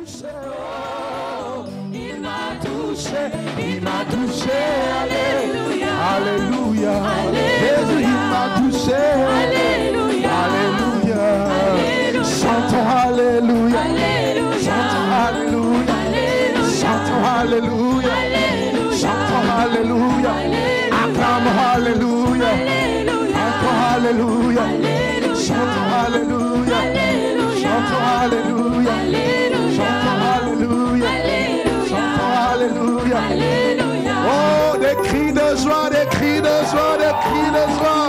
touché, oh, il m'a touché, il m'a touché, alléluia, alléluia, Jésus il m'a touché, alléluia, alléluia, chantons alléluia, chantons alléluia, chantons alléluia, chantons alléluia, acclamons alléluia, encore alléluia, chantons alléluia, chantons alléluia, chantons alléluia, chantons alléluia. Oh, des cris de joie, des cris de joie, des cris de joie.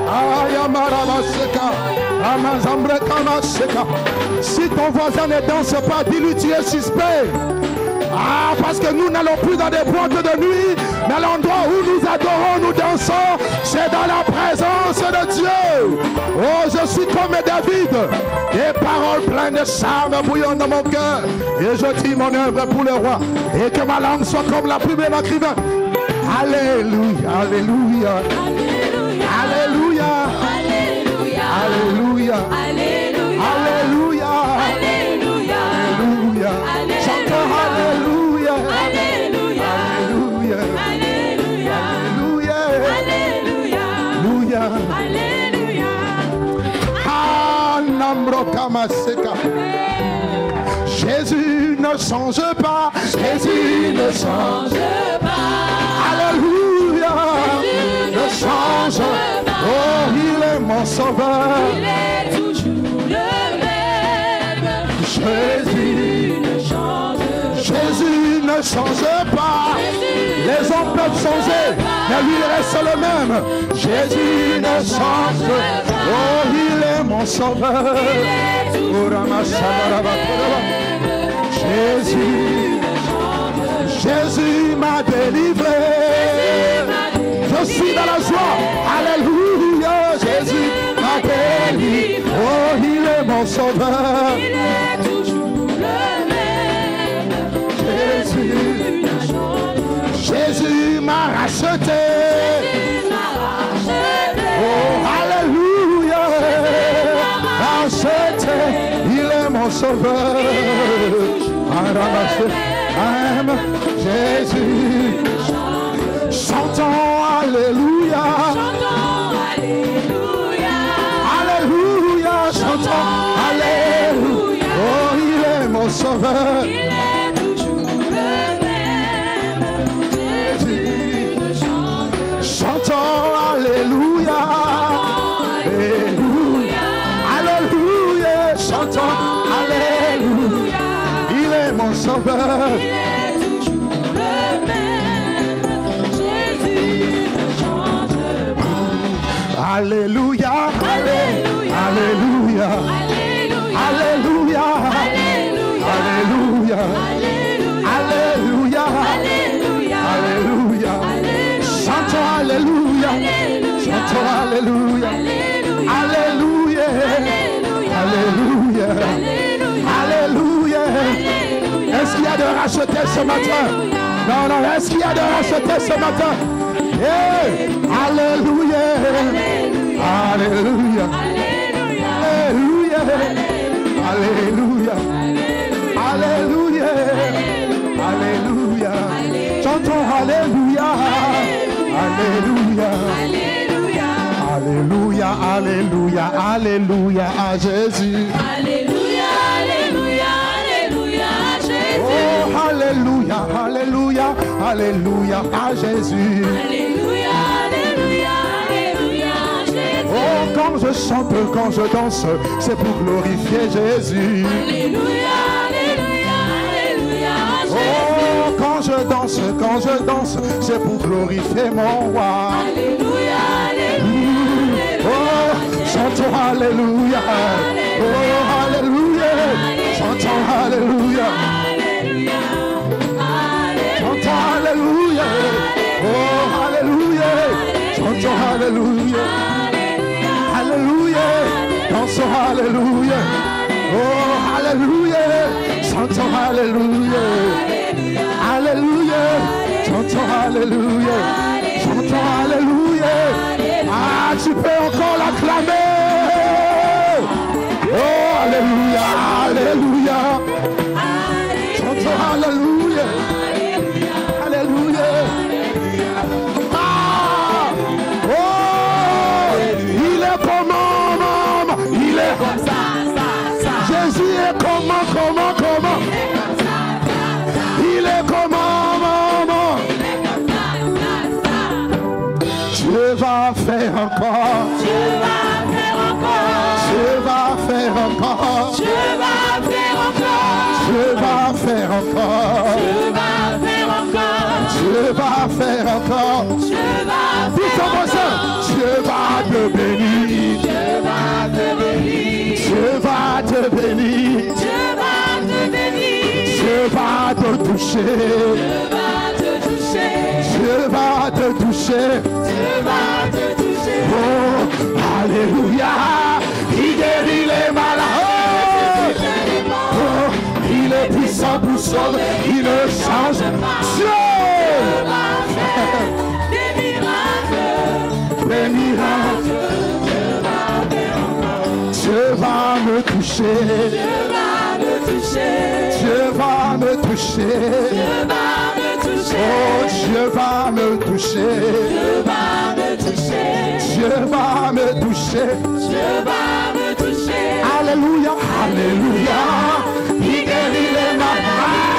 Si ton voisin ne danse pas, dis-lui tu es suspect. Ah, parce que nous n'allons plus dans des boîtes de nuit, mais l'endroit où nous adorons, nous dansons, c'est dans la présence de Dieu. Oh, je suis comme David, des paroles pleines de charme bouillonnent dans mon cœur, et je dis mon œuvre pour le roi, et que ma langue soit comme la plume de l'écrivain. Alléluia, alléluia, alléluia, alléluia, alléluia, alléluia, alléluia, alléluia, chantons alléluia, alléluia, alléluia, alléluia, alléluia, alléluia. Jésus ne change pas, Jésus ne change pas. Alléluia, ne change pas. Oh, il est mon sauveur. Il est toujours le même. Jésus ne change pas. Jésus ne change pas. Les hommes peuvent changer, mais lui il reste le même. Jésus ne change pas. Oh, il est mon sauveur. Il est toujours le même. Jésus m'a délivré. Je suis dans la joie. Alléluia. Jésus m'a délivré. Oh, il est mon sauveur. Il est toujours le même. Jésus m'a racheté. Oh, alléluia. Racheté. Il est mon sauveur. Jésus, chantons alléluia, alléluia, chantons alléluia. Oh, il est mon sauveur. Il est toujours le même. Jésus, chantons alléluia, alléluia, alléluia, chantons alléluia. Il est mon sauveur. Il est toujours le même. Jésus ne change pas. Alléluia. Alléluia. Alléluia. Alléluia. Alléluia. Alléluia. Alléluia. Chantons alléluia. Chantons alléluia. Alléluia. Alléluia. Alléluia. Est-ce qu'il y a de racheter ce matin? Non, non, est-ce qu'il y a de racheter ce matin? Hey, alléluia. Alléluia. Alléluia. Alléluia. Alléluia. Alléluia. Chantons alléluia. Alléluia. Alléluia. Alléluia. Alléluia à Jésus. Alléluia. Alléluia. Alléluia à Jésus. Oh, alléluia. Alléluia. Alléluia à Jésus. Alléluia. Alléluia. Alléluia à Jésus. Oh, quand je chante, quand je danse, c'est pour glorifier Jésus. Alléluia. Alléluia. Alléluia à Jésus. Oh, quand je danse, c'est pour glorifier mon roi. Alléluia. Alléluia. Oh, chantons alléluia. Oh, alléluia. Chantons alléluia. Chantons alléluia. Oh, alléluia. Chantons alléluia. Alléluia. Dansons alléluia. Oh, alléluia. Chantons alléluia. Alléluia. Chantons alléluia. Chantons alléluia. Ah, tu peux encore l'acclamer. Oh, alléluia. Alléluia. encore. Dieu va faire encore. Dieu va faire encore. Dieu va Dis ton faire voisin, encore. Dieu va te bénir. Dieu va te bénir. Dieu va te bénir. Dieu va te bénir. Dieu va te toucher. Dieu va te toucher. Dieu va te toucher. Dieu va te toucher. Oh, alléluia. Il guérit les malades. Oh, il est puissant pour sauver. Il ne change pas. Dieu va faire des miracles. des miracles. Dieu va me toucher. Dieu va me toucher. Dieu va me toucher. Dieu va me toucher. Oh, Dieu va me toucher. Dieu va me toucher. Dieu va me toucher. Dieu va me toucher. Alléluia, alléluia. Il guérit les malades.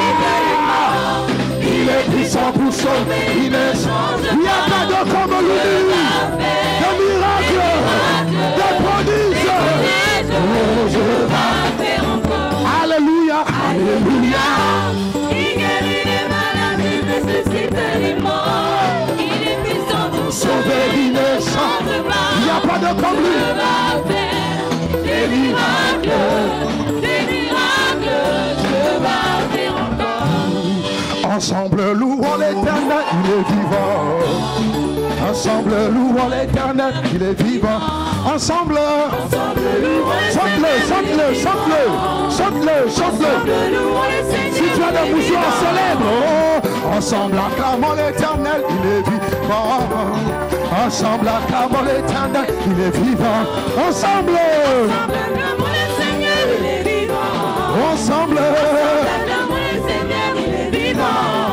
Il est puissant pour sauver. Il n'y a pas de comme lui. De miracles, de prodiges. Oh, je vais. Alléluia, alléluia. Il guérit les malades, il ressuscite les morts. Il est puissant pour Sauver, il ne chante. Il n'y a pas de comme lui. Dieu va faire des miracles, des miracles. Dieu va faire encore. Ensemble, louons l'éternel, il est vivant. Ensemble, louons l'éternel, il est vivant. Ensemble, chante-le, chante-le, chante-le, chante-le, chante-le. Si tu as des mouchoirs célèbres, oh, ensemble, acclamons l'éternel, il est vivant. Ensemble, acclamons l'éternel, il est vivant. Ensemble, Acclamons le Seigneur, il est vivant. ensemble, Acclamons le Seigneur, il est vivant.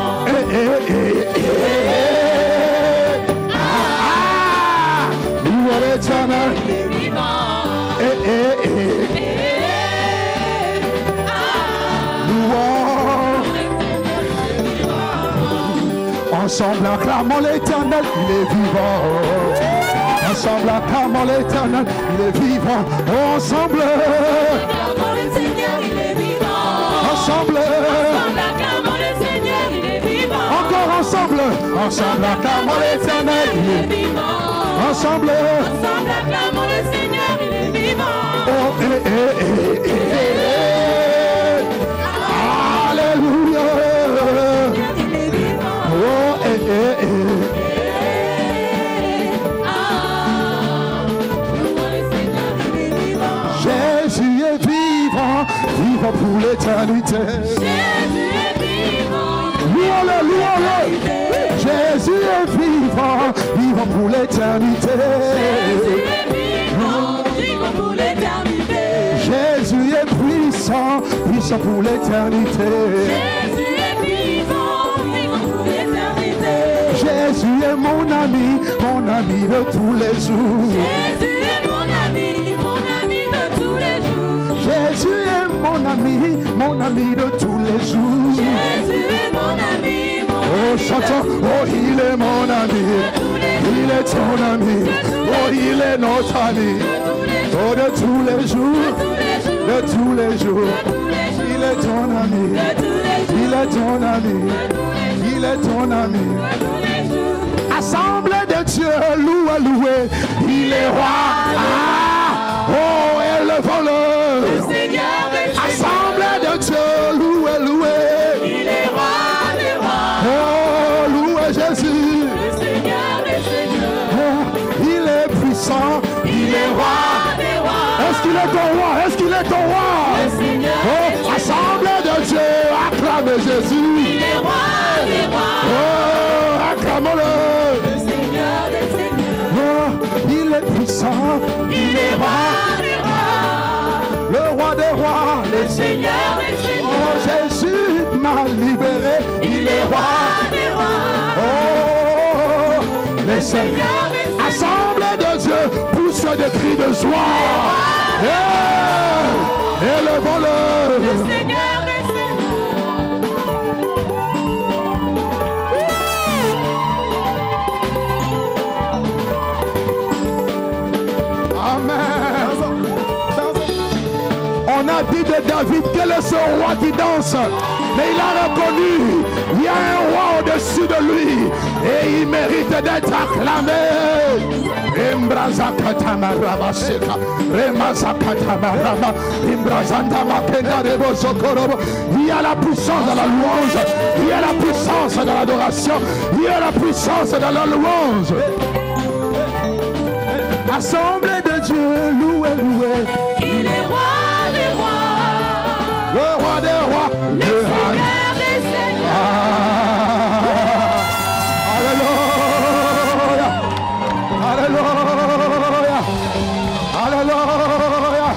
Louons l'éternel, Il est vivant. louons. Ensemble, acclamons l'éternel, il est vivant. Ensemble, acclamons l'éternel, il est vivant. Ensemble, Acclamons le Seigneur, il est vivant. ensemble, Acclamons le Seigneur, il est vivant. encore ensemble. Ensemble, acclamons l'éternel, il est vivant. Vivant. Ensemble, Ensemble, acclamons le Seigneur, il est vivant. oh, alléluia. Il est vivant. Oh, Acclamons le Seigneur, il est vivant. Jésus est vivant, vivant pour l'éternité. Jésus est vivant. Louons-le, louons-le. Jésus est vivant, vivant pour l'éternité. Jésus est vivant, vivant pour l'éternité. Jésus est puissant, puissant pour l'éternité. Jésus est vivant, vivant pour l'éternité. Jésus est mon ami de tous les jours. Jésus est mon ami de tous les jours. Jésus est mon ami de tous les jours. Jésus est mon ami, Oh, chantons, oh, il est mon ami, il est ton ami, oh, il est notre ami, oh, de tous les jours, de tous les jours, il est ton ami, il est ton ami, il est ton ami. Assemblée de Dieu, louez, louez, il est roi, ah, oh, élevons-le. Assemblée de Dieu, louez, louez. Il est roi des rois, Oh, louez Jésus. le Seigneur des seigneurs. Oh, il est puissant, il est roi. Des rois, Est-ce qu'il est ton roi? Est-ce qu'il est ton roi? le Seigneur Oh, assemblée de Dieu, acclamez Jésus. il est roi des rois, Oh, acclamons-le. le Seigneur des seigneurs. Oh, il est puissant, il est roi. Des rois, Le roi des rois, le Seigneur des seigneurs. oh, Jésus m'a libéré, il est roi. Des rois, Oh, les seigneurs, assemblée de Dieu, pousse des cris de joie. Élevons-le. le Seigneur des seigneurs. Amen. On a dit de David, quel est ce roi qui danse? Mais il a reconnu, il y a un roi au-dessus de lui et il mérite d'être acclamé. Il y a la puissance dans la louange, il y a la puissance dans l'adoration, il y a la puissance dans la louange. Assemblée de Dieu, louez, louez. Il est roi des rois, Le roi des rois, le Seigneur des seigneurs. Alléluia, Alléluia, Alléluia.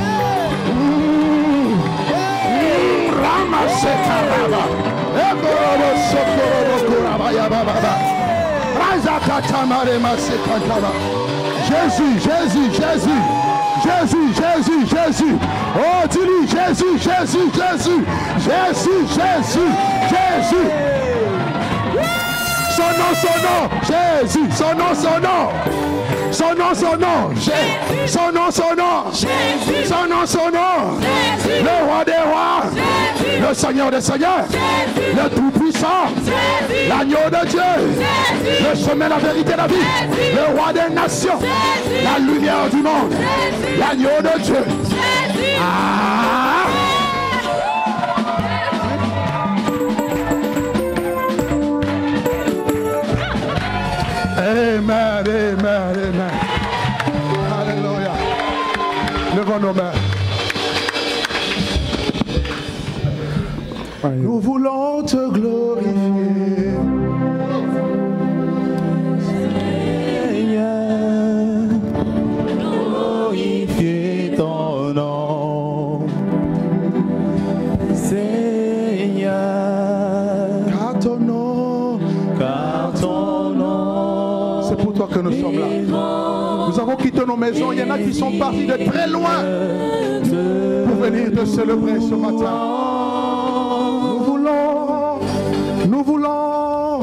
Ramasse Karaba, Ekorobo Sokorobo Kurabaya Baba, Razakatamare Masekataba. Jésus, Jésus, Jésus, Jésus, Jésus, Jésus. Oh, dis-lui, Jésus, Jésus, Jésus, Jésus, Jésus, Jésus. Son nom, Jésus, son nom, son nom. Son nom, son nom, Jésus. Son nom, son nom, Jésus. Son nom, son nom, Jésus. Le roi des rois, Jésus. Le Seigneur des seigneurs, Jésus. Le Tout-Puissant, Jésus. L'agneau de Dieu, Jésus. Le chemin, la vérité, la vie, Jésus. Le roi des nations, Jésus. La lumière du monde, Jésus. L'agneau de Dieu, Jésus. Ah. Amen, amen, amen. Alléluia. Levons nos mains. Nous voulons te glorifier. Seigneur, glorifier ton nom. Seigneur, car ton nom, c'est pour toi que nous sommes là. Nous avons quitté nos maisons. Il y en a qui sont partis de très loin pour venir te célébrer ce matin. Nous voulons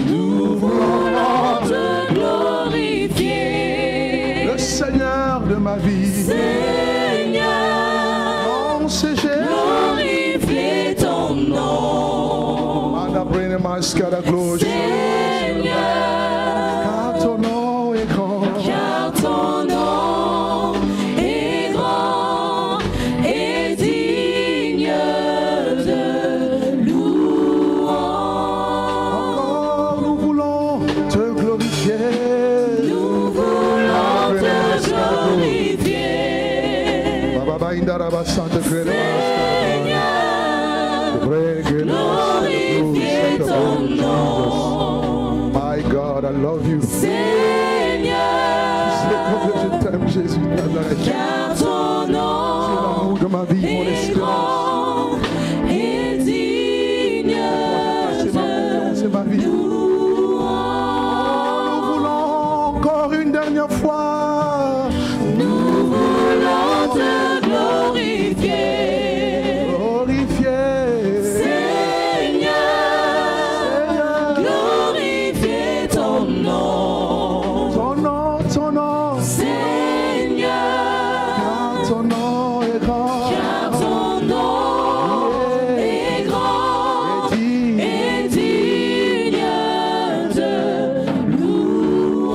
te glorifier. Le Seigneur de ma vie. Seigneur, non, c'est Jésus. glorifier ton nom. Seigneur, car ton nom est grand. car ton nom est grand et digne de louange. Encore nous voulons te glorifier. Nous voulons te glorifier. Glorifier ton nom. My God, I love you. Seigneur, Je t'aime, Jésus. car ton nom De ma vie, mon est espérance. grand et digne C'est ma vie. de louange. Nous voulons encore une dernière fois. Nous voulons te glorifier. Glorifier. Seigneur, glorifier ton nom. Ton nom, ton nom. Seigneur, Car ton nom est grand. car ton nom est grand et digne de louange.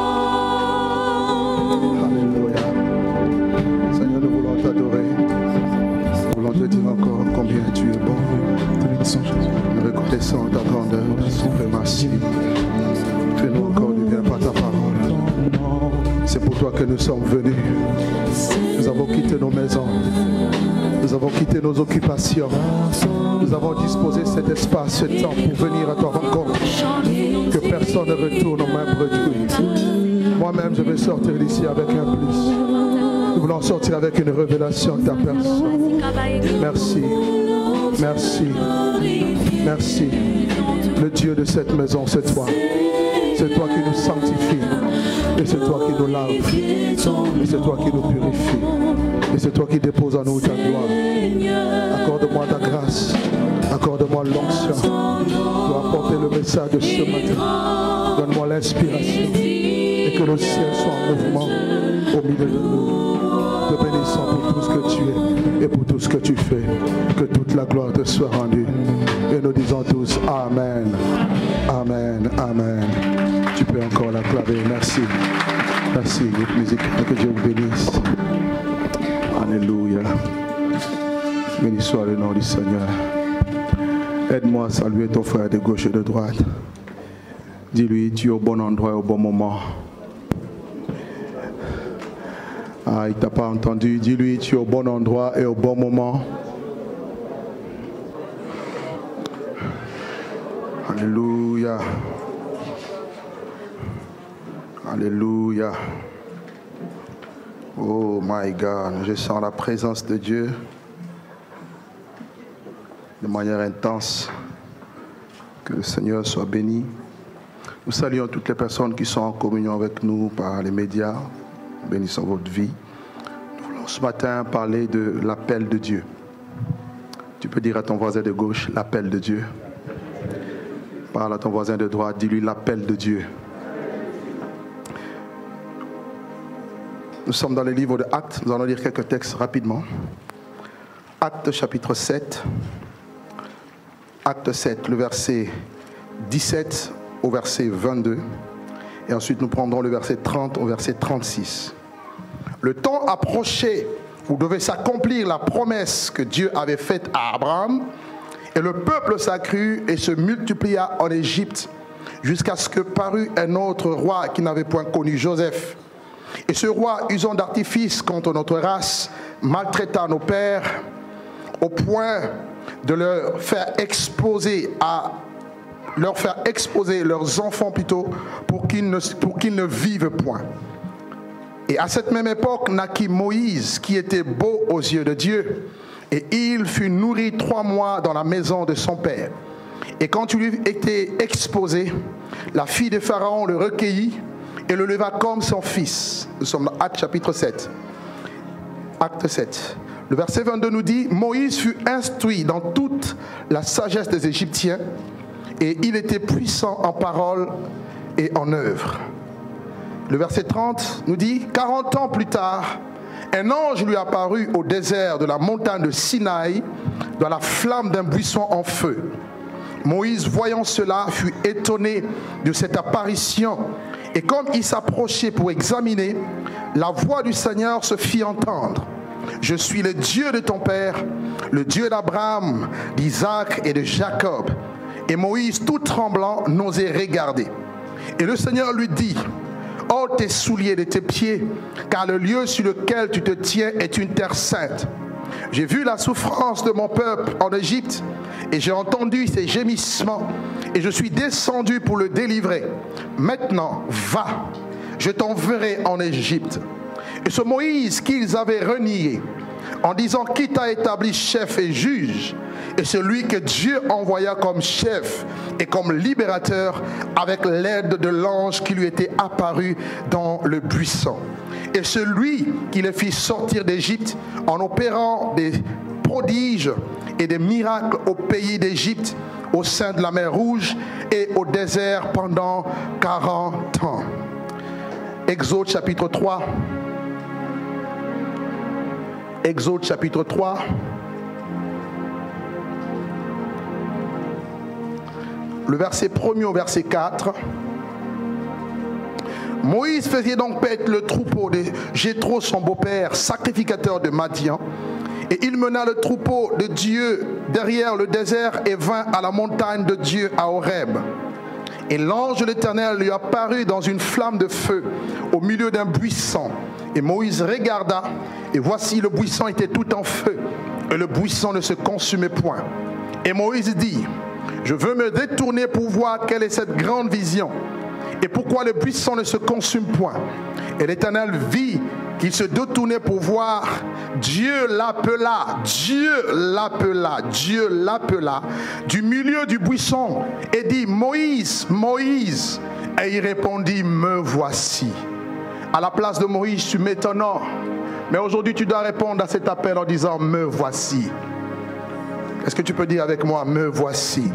Alléluia. Seigneur, nous voulons t'adorer. Nous voulons te dire encore combien tu es bon. Nous reconnaissons ta grandeur, ta suprématie. Fais-nous encore du bien par ta parole. C'est pour toi que nous sommes venus. Nous avons quitté nos maisons. Nous avons quitté nos occupations. Nous avons disposé cet espace, ce temps pour venir à ta rencontre. Que personne ne retourne aux mains bredouilles. Moi-même, je vais sortir d'ici avec un plus. Nous voulons sortir avec une révélation de ta personne. Merci. Merci. Merci. Le Dieu de cette maison, c'est toi. C'est toi qui nous sanctifie. Et c'est toi qui nous lave. Et c'est toi qui nous purifie. Et c'est toi qui déposes en nous ta gloire. Accorde-moi ta grâce. Accorde-moi l'onction pour apporter le message de ce matin. Donne-moi l'inspiration. Et que le ciel soit en mouvement au milieu de nous. Te bénissons pour tout ce que tu es et pour tout ce que tu fais. Que toute la gloire te soit rendue. Et nous disons tous Amen. Amen. Amen. Tu peux encore l'acclamer. Merci. Merci, groupe musical. Que Dieu vous bénisse. Alléluia. Béni soit le nom du Seigneur. Aide-moi à saluer ton frère de gauche et de droite. Dis-lui, tu es au bon endroit et au bon moment. Ah, il ne t'a pas entendu. Dis-lui, tu es au bon endroit et au bon moment. Alléluia. Alléluia. Oh my God, je sens la présence de Dieu de manière intense. Que le Seigneur soit béni. Nous saluons toutes les personnes qui sont en communion avec nous par les médias. Bénissons votre vie. Nous voulons ce matin parler de l'appel de Dieu. Tu peux dire à ton voisin de gauche l'appel de Dieu. Parle à ton voisin de droite, dis-lui l'appel de Dieu. Nous sommes dans le livre de Actes, nous allons lire quelques textes rapidement. Actes chapitre 7. Acte 7, le verset 17 au verset 22. Et ensuite nous prendrons le verset 30 au verset 36. Le temps approchait où devait s'accomplir la promesse que Dieu avait faite à Abraham. Et le peuple s'accrut et se multiplia en Égypte jusqu'à ce que parut un autre roi qui n'avait point connu Joseph. Et ce roi, usant d'artifice contre notre race, maltraita nos pères au point de leur faire exposer leurs enfants plutôt pour qu'ils ne vivent point. Et à cette même époque naquit Moïse qui était beau aux yeux de Dieu. Et il fut nourri 3 mois dans la maison de son père. Et quand il lui était exposé, la fille de Pharaon le recueillit et le leva comme son fils. Nous sommes dans Actes chapitre 7. Acte 7. Le verset 22 nous dit, Moïse fut instruit dans toute la sagesse des Égyptiens et il était puissant en parole et en œuvre. Le verset 30 nous dit, 40 ans plus tard, un ange lui apparut au désert de la montagne de Sinaï dans la flamme d'un buisson en feu. Moïse, voyant cela, fut étonné de cette apparition. Et comme il s'approchait pour examiner, la voix du Seigneur se fit entendre. Je suis le Dieu de ton père, le Dieu d'Abraham, d'Isaac et de Jacob. Et Moïse, tout tremblant, n'osait regarder. Et le Seigneur lui dit, ôte tes souliers de tes pieds, car le lieu sur lequel tu te tiens est une terre sainte. J'ai vu la souffrance de mon peuple en Égypte, et j'ai entendu ses gémissements, et je suis descendu pour le délivrer. Maintenant, va, je t'enverrai en Égypte. Et ce Moïse qu'ils avaient renié, en disant qui t'a établi chef et juge, et celui que Dieu envoya comme chef et comme libérateur avec l'aide de l'ange qui lui était apparu dans le buisson. Et celui qui les fit sortir d'Égypte en opérant des prodiges et des miracles au pays d'Égypte, au sein de la mer Rouge et au désert pendant 40 ans. Exode chapitre 3. Exode chapitre 3. Le verset 1er au verset 4. Moïse faisait donc paître le troupeau de Jéthro, son beau-père, sacrificateur de Madian. Et il mena le troupeau de Dieu derrière le désert et vint à la montagne de Dieu à Horeb. Et l'ange de l'Éternel lui apparut dans une flamme de feu au milieu d'un buisson. Et Moïse regarda, et voici le buisson était tout en feu, et le buisson ne se consumait point. Et Moïse dit, je veux me détourner pour voir quelle est cette grande vision, et pourquoi le buisson ne se consume point. Et l'Éternel vit qu'il se détournait pour voir. Dieu l'appela du milieu du buisson et dit, Moïse, Moïse. Et il répondit, me voici. À la place de Moïse, tu m'étonnes. Mais aujourd'hui, tu dois répondre à cet appel en disant, me voici. Est-ce que tu peux dire avec moi, me voici?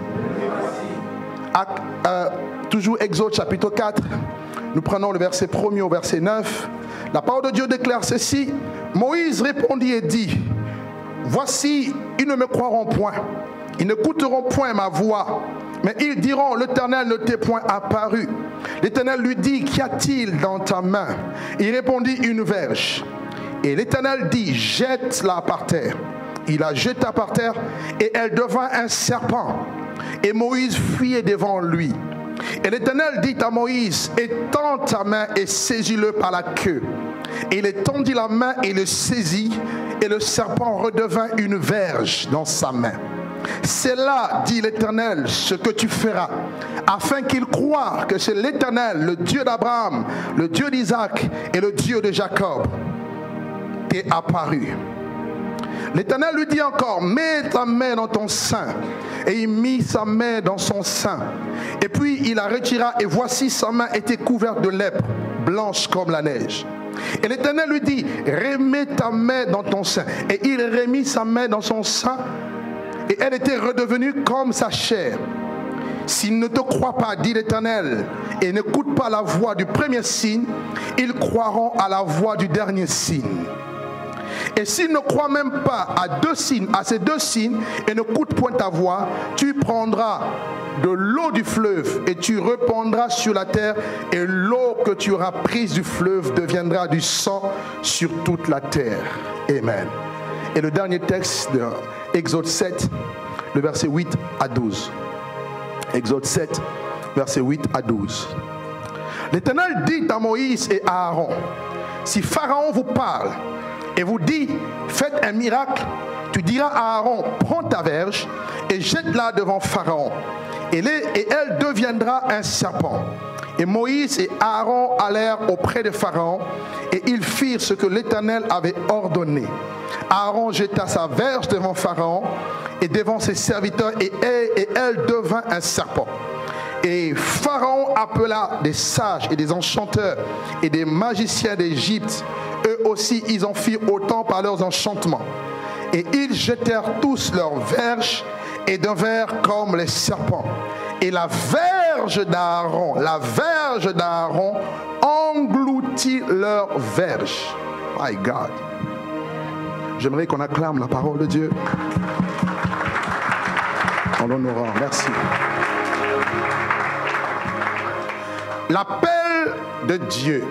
Toujours Exode chapitre 4. Nous prenons le verset 1er au verset 9. La parole de Dieu déclare ceci. Moïse répondit et dit, voici, ils ne me croiront point, ils n'écouteront point ma voix, mais ils diront, l'Éternel ne t'est point apparu. L'Éternel lui dit, qu'y a-t-il dans ta main? Il répondit, une verge. Et l'Éternel dit, jette-la par terre. Il la jeta par terre et elle devint un serpent. Et Moïse fuyait devant lui. Et l'Éternel dit à Moïse, étends ta main et saisis-le par la queue. Et il étendit la main et le saisit, et le serpent redevint une verge dans sa main. C'est là, dit l'Éternel, ce que tu feras, afin qu'il croie que c'est l'Éternel, le Dieu d'Abraham, le Dieu d'Isaac et le Dieu de Jacob, t'est apparu. L'Éternel lui dit encore, mets ta main dans ton sein. Et il mit sa main dans son sein. Et puis il la retira, et voici sa main était couverte de lèpre, blanche comme la neige. Et l'Éternel lui dit, remets ta main dans ton sein. Et il remit sa main dans son sein, et elle était redevenue comme sa chair. S'ils ne te croient pas, dit l'Éternel, et n'écoutent pas la voix du premier signe, ils croiront à la voix du dernier signe. Et s'ils ne croient même pas à ces deux signes et n'écoutent point ta voix, tu prendras de l'eau du fleuve et tu répandras sur la terre, et l'eau que tu auras prise du fleuve deviendra du sang sur toute la terre. Amen. Et le dernier texte de Exode 7, le verset 8 à 12. Exode 7, verset 8 à 12. L'Éternel dit à Moïse et à Aaron, si Pharaon vous parle et vous dit, faites un miracle, tu diras à Aaron, prends ta verge et jette-la devant Pharaon, et elle deviendra un serpent. Et Moïse et Aaron allèrent auprès de Pharaon, et ils firent ce que l'Éternel avait ordonné. Aaron jeta sa verge devant Pharaon et devant ses serviteurs, et elle devint un serpent. Et Pharaon appela des sages et des enchanteurs et des magiciens d'Égypte. Eux aussi, ils en firent autant par leurs enchantements. Et ils jetèrent tous leurs verges et devinrent comme les serpents. Et la verge d'Aaron engloutit leurs verges. My God. J'aimerais qu'on acclame la parole de Dieu en l'honorant. Merci. L'appel de Dieu.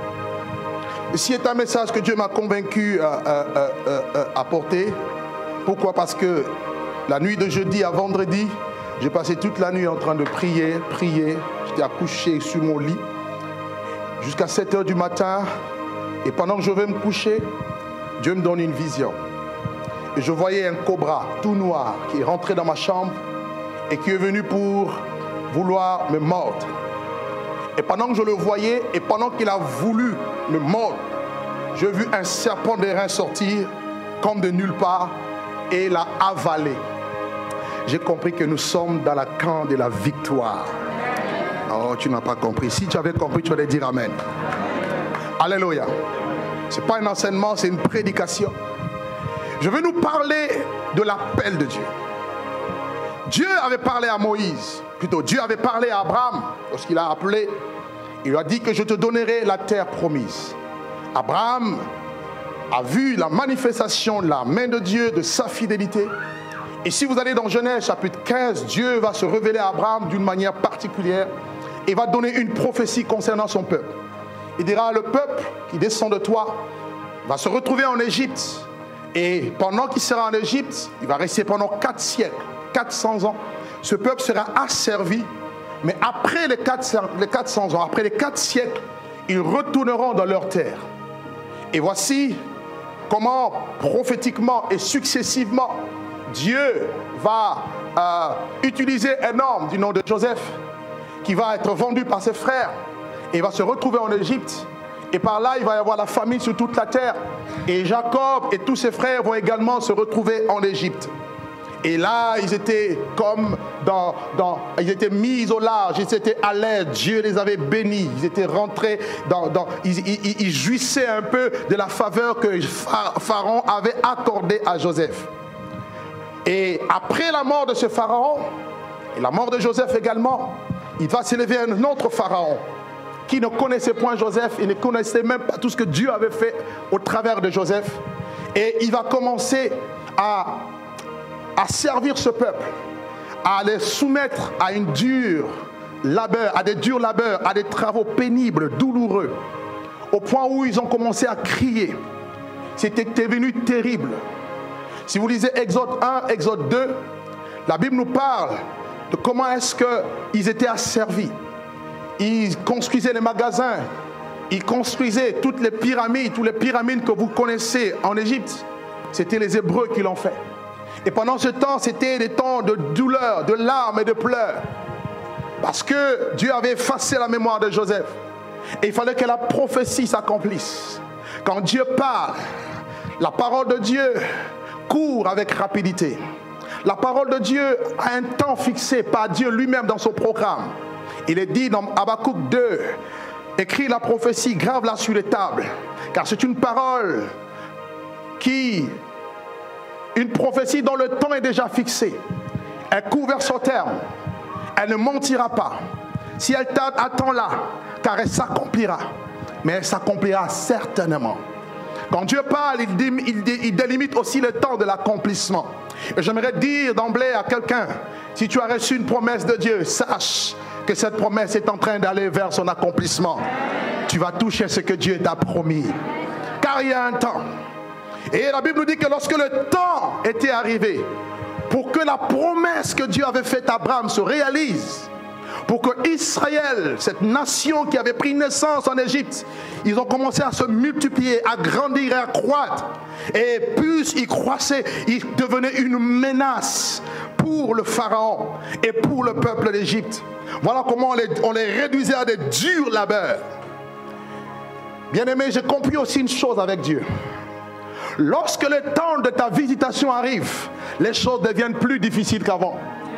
Ici est un message que Dieu m'a convaincu à porter. Pourquoi? Parce que la nuit de jeudi à vendredi, j'ai passé toute la nuit en train de prier. J'étais accouché sur mon lit jusqu'à 7h du matin. Et pendant que je vais me coucher, Dieu me donne une vision. Et je voyais un cobra tout noir qui est rentré dans ma chambre et qui est venu pour vouloir me mordre. Et pendant que je le voyais, et pendant qu'il a voulu me mordre, j'ai vu un serpent d'airain sortir comme de nulle part et l'a avalé. J'ai compris que nous sommes dans la camp de la victoire. Oh, tu n'as pas compris. Si tu avais compris, tu allais dire Amen. Alléluia. Ce n'est pas un enseignement, c'est une prédication. Je vais nous parler de l'appel de Dieu. Dieu avait parlé à Moïse, plutôt Dieu avait parlé à Abraham lorsqu'il a appelé. Il lui a dit que je te donnerai la terre promise. Abraham a vu la manifestation de la main de Dieu, de sa fidélité. Et si vous allez dans Genèse chapitre 15, Dieu va se révéler à Abraham d'une manière particulière et va donner une prophétie concernant son peuple. Il dira, le peuple qui descend de toi va se retrouver en Égypte. Et pendant qu'il sera en Égypte, il va rester pendant 4 siècles, 400 ans. Ce peuple sera asservi. Mais après les 400 ans, après les 4 siècles, ils retourneront dans leur terre. Et voici comment prophétiquement et successivement Dieu va utiliser un homme du nom de Joseph qui va être vendu par ses frères et va se retrouver en Égypte. Et par là, il va y avoir la famine sur toute la terre. Et Jacob et tous ses frères vont également se retrouver en Égypte. Et là, ils étaient comme ils étaient mis au large, ils étaient à l'aise, Dieu les avait bénis, ils étaient rentrés ils jouissaient un peu de la faveur que Pharaon avait accordée à Joseph. Et après la mort de ce Pharaon, et la mort de Joseph également, il va s'élever un autre Pharaon qui ne connaissait point Joseph, il ne connaissait même pas tout ce que Dieu avait fait au travers de Joseph. Et il va commencer à servir ce peuple, à les soumettre à une dure labeur, à des durs labeurs, à des travaux pénibles, douloureux, au point où ils ont commencé à crier. C'était devenu terrible. Si vous lisez Exode 1, Exode 2, la Bible nous parle de comment est-ce qu'ils étaient asservis. Ils construisaient les magasins, ils construisaient toutes les pyramides que vous connaissez en Égypte. C'était les Hébreux qui l'ont fait. Et pendant ce temps, c'était des temps de douleur, de larmes et de pleurs. Parce que Dieu avait effacé la mémoire de Joseph. Et il fallait que la prophétie s'accomplisse. Quand Dieu parle, la parole de Dieu court avec rapidité. La parole de Dieu a un temps fixé par Dieu lui-même dans son programme. Il est dit dans Habakkuk 2, écris la prophétie, grave-la sur les tables. Car c'est une parole une prophétie dont le temps est déjà fixé. Elle court vers son terme. Elle ne mentira pas. Si elle tarde, attends-la, car elle s'accomplira. Mais elle s'accomplira certainement. Quand Dieu parle, il délimite aussi le temps de l'accomplissement. Et j'aimerais dire d'emblée à quelqu'un, si tu as reçu une promesse de Dieu, sache que cette promesse est en train d'aller vers son accomplissement. Tu vas toucher ce que Dieu t'a promis. Car il y a un temps. Et la Bible nous dit que lorsque le temps était arrivé, pour que la promesse que Dieu avait faite à Abraham se réalise, pour que Israël, cette nation qui avait pris naissance en Égypte, ils ont commencé à se multiplier, à grandir et à croître. Et plus ils croissaient, ils devenaient une menace pour le Pharaon et pour le peuple d'Égypte. Voilà comment on les réduisait à des durs labeurs. Bien-aimé, j'ai compris aussi une chose avec Dieu. Lorsque le temps de ta visitation arrive, les choses deviennent plus difficiles qu'avant.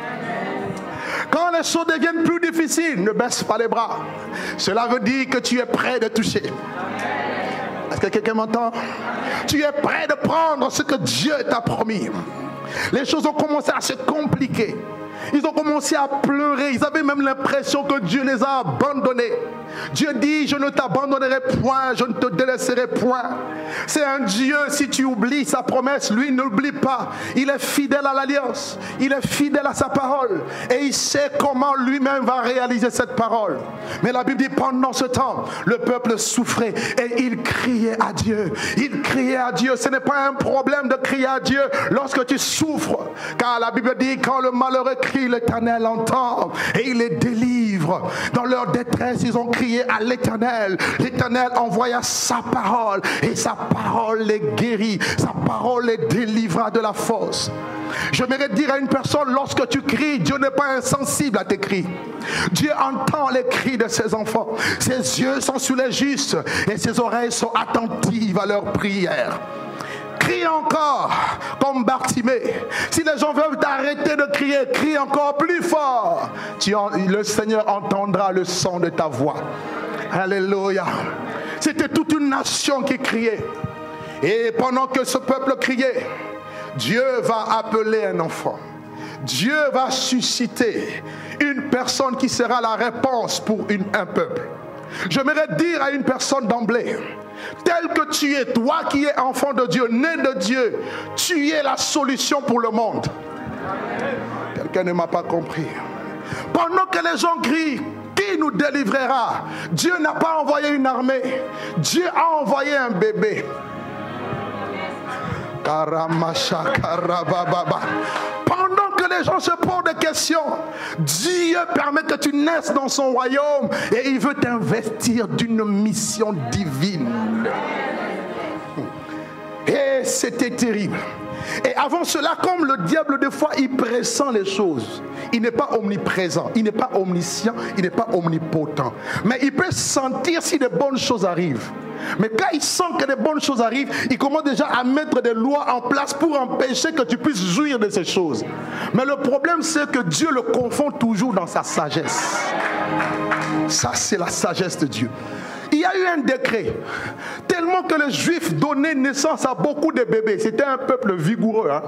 Quand les choses deviennent plus difficiles, ne baisse pas les bras. Cela veut dire que tu es prêt de toucher. Est-ce que quelqu'un m'entend? Tu es prêt de prendre ce que Dieu t'a promis. Les choses ont commencé à se compliquer. Ils ont commencé à pleurer. Ils avaient même l'impression que Dieu les a abandonnés. Dieu dit, je ne t'abandonnerai point, je ne te délaisserai point. C'est un Dieu, si tu oublies sa promesse, lui n'oublie pas. Il est fidèle à l'alliance. Il est fidèle à sa parole. Et il sait comment lui-même va réaliser cette parole. Mais la Bible dit, pendant ce temps, le peuple souffrait et il criait à Dieu. Il criait à Dieu. Ce n'est pas un problème de crier à Dieu lorsque tu souffres. Car la Bible dit, quand le malheureux crie, l'Éternel entend et il les délivre. Dans leur détresse, ils ont crié à l'Éternel. L'Éternel envoya sa parole et sa parole les guérit. Sa parole les délivra de la fosse. J'aimerais dire à une personne, lorsque tu cries, Dieu n'est pas insensible à tes cris. Dieu entend les cris de ses enfants. Ses yeux sont sur les justes et ses oreilles sont attentives à leurs prières. Crie encore comme Bartimée. Si les gens veulent t'arrêter de crier, crie encore plus fort. Le Seigneur entendra le son de ta voix. Alléluia. C'était toute une nation qui criait. Et pendant que ce peuple criait, Dieu va appeler un enfant. Dieu va susciter une personne qui sera la réponse pour un peuple. J'aimerais dire à une personne d'emblée, tel que tu es, toi qui es enfant de Dieu, né de Dieu, tu es la solution pour le monde. Quelqu'un ne m'a pas compris. Pendant que les gens crient, qui nous délivrera? Dieu n'a pas envoyé une armée. Dieu a envoyé un bébé. Pendant que les gens se posent des questions, Dieu permet que tu naisses dans son royaume et il veut t'investir d'une mission divine. Et c'était terrible. Et avant cela, comme le diable des fois il pressent les choses, il n'est pas omniprésent, il n'est pas omniscient, il n'est pas omnipotent, mais il peut sentir si de bonnes choses arrivent. Mais quand il sent que de bonnes choses arrivent, il commence déjà à mettre des lois en place pour empêcher que tu puisses jouir de ces choses. Mais le problème, c'est que Dieu le confond toujours dans sa sagesse. Ça, c'est la sagesse de Dieu. Il y a eu un décret, tellement que les Juifs donnaient naissance à beaucoup de bébés. C'était un peuple vigoureux. Hein?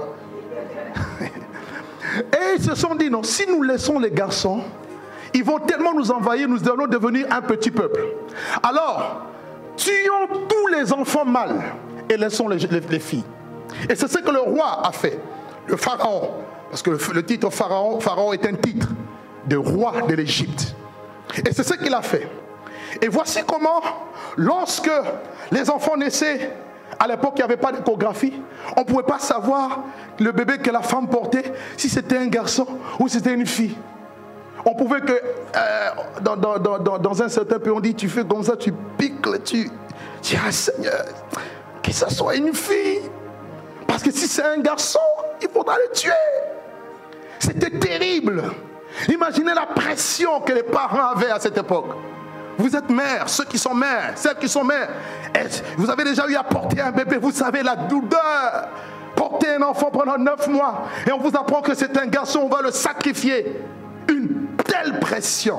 Et ils se sont dit, non, si nous laissons les garçons, ils vont tellement nous envahir, nous allons devenir un petit peuple. Alors, tuons tous les enfants mâles et laissons les filles. Et c'est ce que le roi a fait, le pharaon. Parce que le titre pharaon est un titre de roi de l'Égypte. Et c'est ce qu'il a fait. Et voici comment, lorsque les enfants naissaient, à l'époque il n'y avait pas d'échographie, on ne pouvait pas savoir le bébé que la femme portait, si c'était un garçon ou si c'était une fille. On pouvait que, dans un certain pays, on dit, tu fais comme ça, tu piques, tu dis, ah Seigneur, que ce soit une fille. Parce que si c'est un garçon, il faudra le tuer. C'était terrible. Imaginez la pression que les parents avaient à cette époque. Vous êtes mère, ceux qui sont mères, celles qui sont mères. Vous avez déjà eu à porter un bébé, vous savez la douleur. Porter un enfant pendant 9 mois et on vous apprend que c'est un garçon, on va le sacrifier. Une telle pression.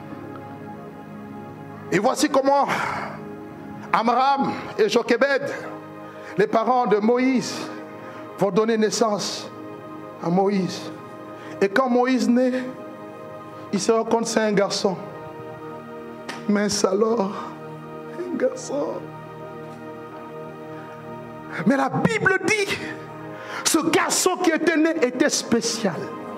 Et voici comment Amram et Jochebed, les parents de Moïse, vont donner naissance à Moïse. Et quand Moïse naît, il se rend compte que c'est un garçon. Mince alors, un garçon. Mais la Bible dit, ce garçon qui était né était spécial.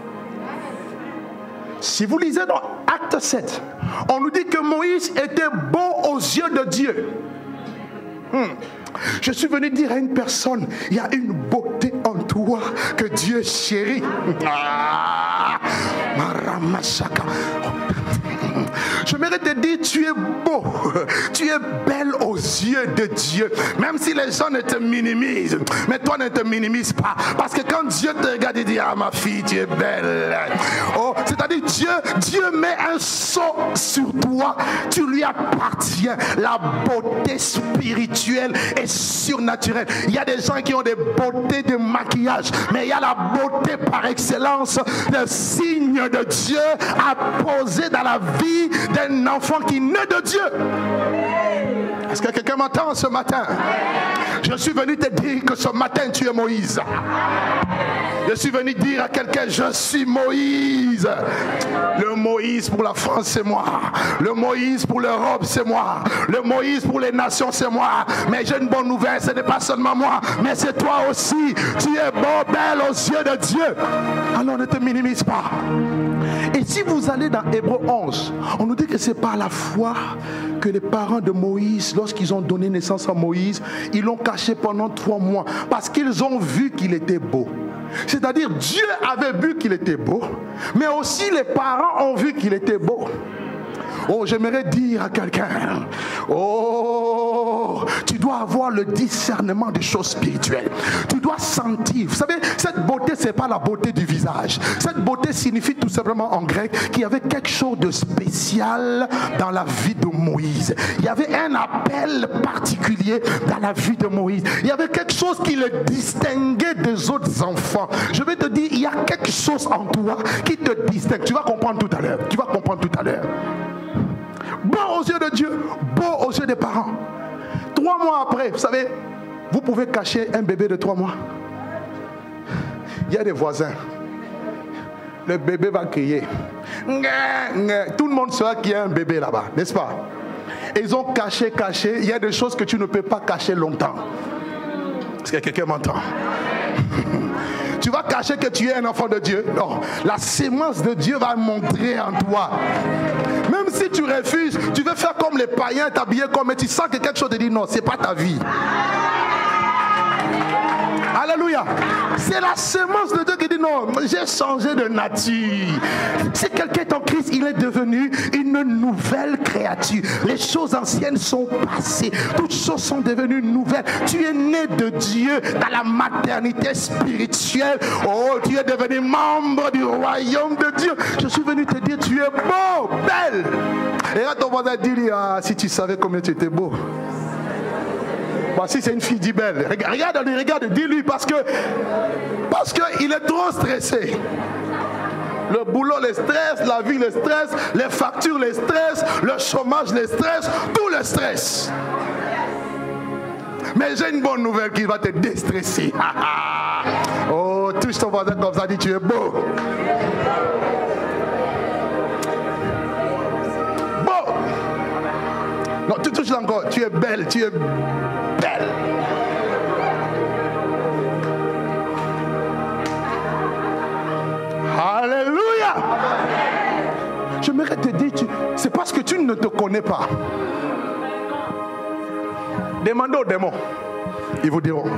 Si vous lisez dans Acte 7, on nous dit que Moïse était beau aux yeux de Dieu. Je suis venu dire à une personne, il y a une beauté en toi que Dieu chérit. J'aimerais te dire, tu es beau, tu es belle aux yeux de Dieu. Même si les gens ne te minimisent, mais toi ne te minimise pas. Parce que quand Dieu te regarde, il dit, ah ma fille, tu es belle. Oh, c'est-à-dire Dieu met un sceau sur toi, tu lui appartiens. La beauté spirituelle est surnaturelle. Il y a des gens qui ont des beautés de maquillage, mais il y a la beauté par excellence, le signe de Dieu apposé dans la vie d'un enfant qui naît de Dieu. Est-ce que quelqu'un m'entend ce matin? Je suis venu te dire que ce matin tu es Moïse. Je suis venu dire à quelqu'un, je suis Moïse. Le Moïse pour la France, c'est moi. Le Moïse pour l'Europe, c'est moi. Le Moïse pour les nations, c'est moi. Mais j'ai une bonne nouvelle, ce n'est pas seulement moi, mais c'est toi aussi. Tu es beau, belle aux yeux de Dieu. Alors ne te minimise pas. Et si vous allez dans Hébreux 11, on nous dit que c'est par la foi que les parents de Moïse, lorsqu'ils ont donné naissance à Moïse, ils l'ont caché pendant 3 mois parce qu'ils ont vu qu'il était beau. C'est-à-dire Dieu avait vu qu'il était beau, mais aussi les parents ont vu qu'il était beau. Oh, j'aimerais dire à quelqu'un, oh, tu dois avoir le discernement des choses spirituelles. Tu dois sentir. Vous savez, cette beauté, ce n'est pas la beauté du visage. Cette beauté signifie tout simplement en grec qu'il y avait quelque chose de spécial dans la vie de Moïse. Il y avait un appel particulier dans la vie de Moïse. Il y avait quelque chose qui le distinguait des autres enfants. Je vais te dire, il y a quelque chose en toi qui te distingue. Tu vas comprendre tout à l'heure. Tu vas comprendre tout à l'heure. Beau aux yeux de Dieu, beau aux yeux des parents. 3 mois après, vous savez, vous pouvez cacher un bébé de 3 mois. Il y a des voisins. Le bébé va crier. Tout le monde saura qu'il y a un bébé là-bas, n'est-ce pas? Et ils ont caché. Il y a des choses que tu ne peux pas cacher longtemps. Est-ce que quelqu'un m'entend? Tu vas cacher que tu es un enfant de Dieu? Non. La sémence de Dieu va montrer en toi. Même si tu refuses, tu veux faire comme les païens, t'habiller comme, mais tu sens que quelque chose te dit non, c'est pas ta vie. Alléluia. C'est la sémence de Dieu qui dit non, j'ai changé de nature. Si quelqu'un est en Christ, il est devenu une nouvelle créature. Les choses anciennes sont passées. Toutes choses sont devenues nouvelles. Tu es né de Dieu dans la maternité spirituelle. Oh, tu es devenu membre du royaume de Dieu. Je suis venu te dire, tu es beau, belle. Et là, ton voisin dit, ah, si tu savais combien tu étais beau. Bon, si c'est une fille, dis belle. Regarde, dis-lui parce que il est trop stressé. Le boulot les stresse, la vie les stresse, les factures les stressent, le chômage les stresse, tout le stress. Mais j'ai une bonne nouvelle qui va te déstresser. Oh, touche ton voisin comme ça, dis tu es beau. Beau. Non, tu touches encore, tu es belle, tu es belle. ne te connaît pas, demandez aux démons. Ils vous diront.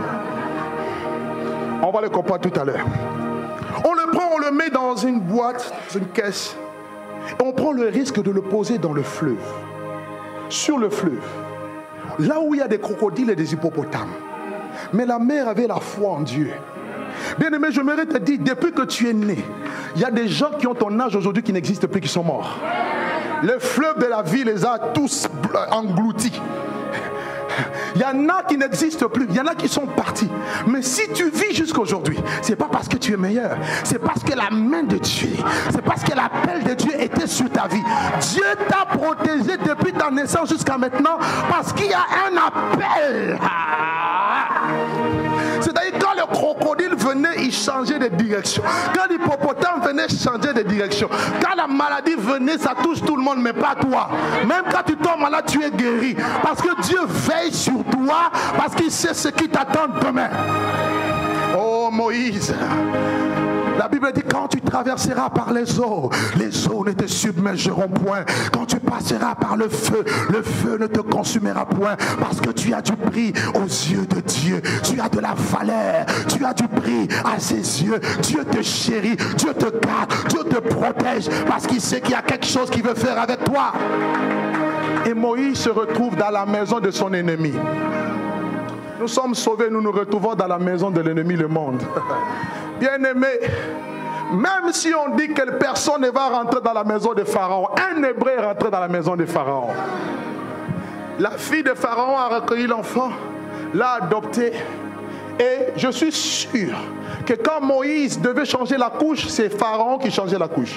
On va le comprendre tout à l'heure. On le prend, on le met dans une boîte, dans une caisse. Et on prend le risque de le poser dans le fleuve. Sur le fleuve. Là où il y a des crocodiles et des hippopotames. Mais la mère avait la foi en Dieu. Bien aimé, je m'aimerais te dire, depuis que tu es né, il y a des gens qui ont ton âge aujourd'hui qui n'existent plus, qui sont morts. Le fleuve de la vie les a tous engloutis. Il y en a qui n'existent plus, il y en a qui sont partis. Mais si tu vis jusqu'à aujourd'hui, c'est pas parce que tu es meilleur, c'est parce que la main de Dieu, c'est parce que l'appel de Dieu était sur ta vie. Dieu t'a protégé depuis ta naissance jusqu'à maintenant parce qu'il y a un appel. C'est-à-dire quand le crocodile venait, il changeait de direction. Quand l'hippopotame venait, changer de direction. Quand la maladie venait, ça touche tout le monde, mais pas toi. Même quand tu tombes malade, tu es guéri. Parce que Dieu veille sur toi, parce qu'il sait ce qui t'attend demain. Oh Moïse, la Bible dit quand tu traverseras par les eaux ne te submergeront point. Quand tu passeras par le feu ne te consumera point. Parce que tu as du prix aux yeux de Dieu. Tu as de la valeur, tu as du prix à ses yeux. Dieu te chérit, Dieu te garde, Dieu te protège. Parce qu'il sait qu'il y a quelque chose qu'il veut faire avec toi. Et Moïse se retrouve dans la maison de son ennemi. Nous sommes sauvés, nous nous retrouvons dans la maison de l'ennemi, le monde. Bien-aimé, même si on dit que personne ne va rentrer dans la maison de Pharaon, un Hébreu est rentré dans la maison de Pharaon. La fille de Pharaon a recueilli l'enfant, l'a adopté. Et je suis sûr que quand Moïse devait changer la couche, c'est Pharaon qui changeait la couche.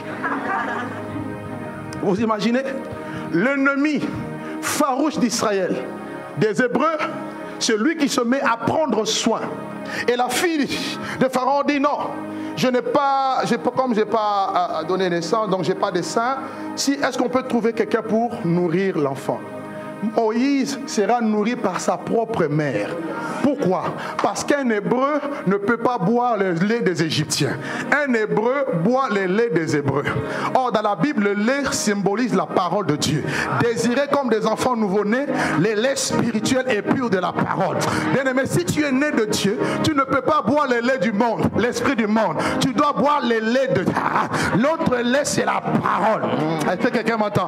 Vous imaginez? L'ennemi farouche d'Israël, des Hébreux, celui qui se met à prendre soin. Et la fille de Pharaon dit non, comme je n'ai pas donné naissance, donc je n'ai pas de sein, est-ce qu'on peut trouver quelqu'un pour nourrir l'enfant? Moïse sera nourri par sa propre mère. Pourquoi? Parce qu'un Hébreu ne peut pas boire le lait des Égyptiens. Un Hébreu boit le lait des Hébreux. Or, dans la Bible, le lait symbolise la parole de Dieu. Désirés comme des enfants nouveau-nés, le lait spirituel et pur de la parole. Bien-aimé, si tu es né de Dieu, tu ne peux pas boire le lait du monde, l'esprit du monde. Tu dois boire le lait de Dieu. L'autre lait, c'est la parole. Est-ce que quelqu'un m'entend?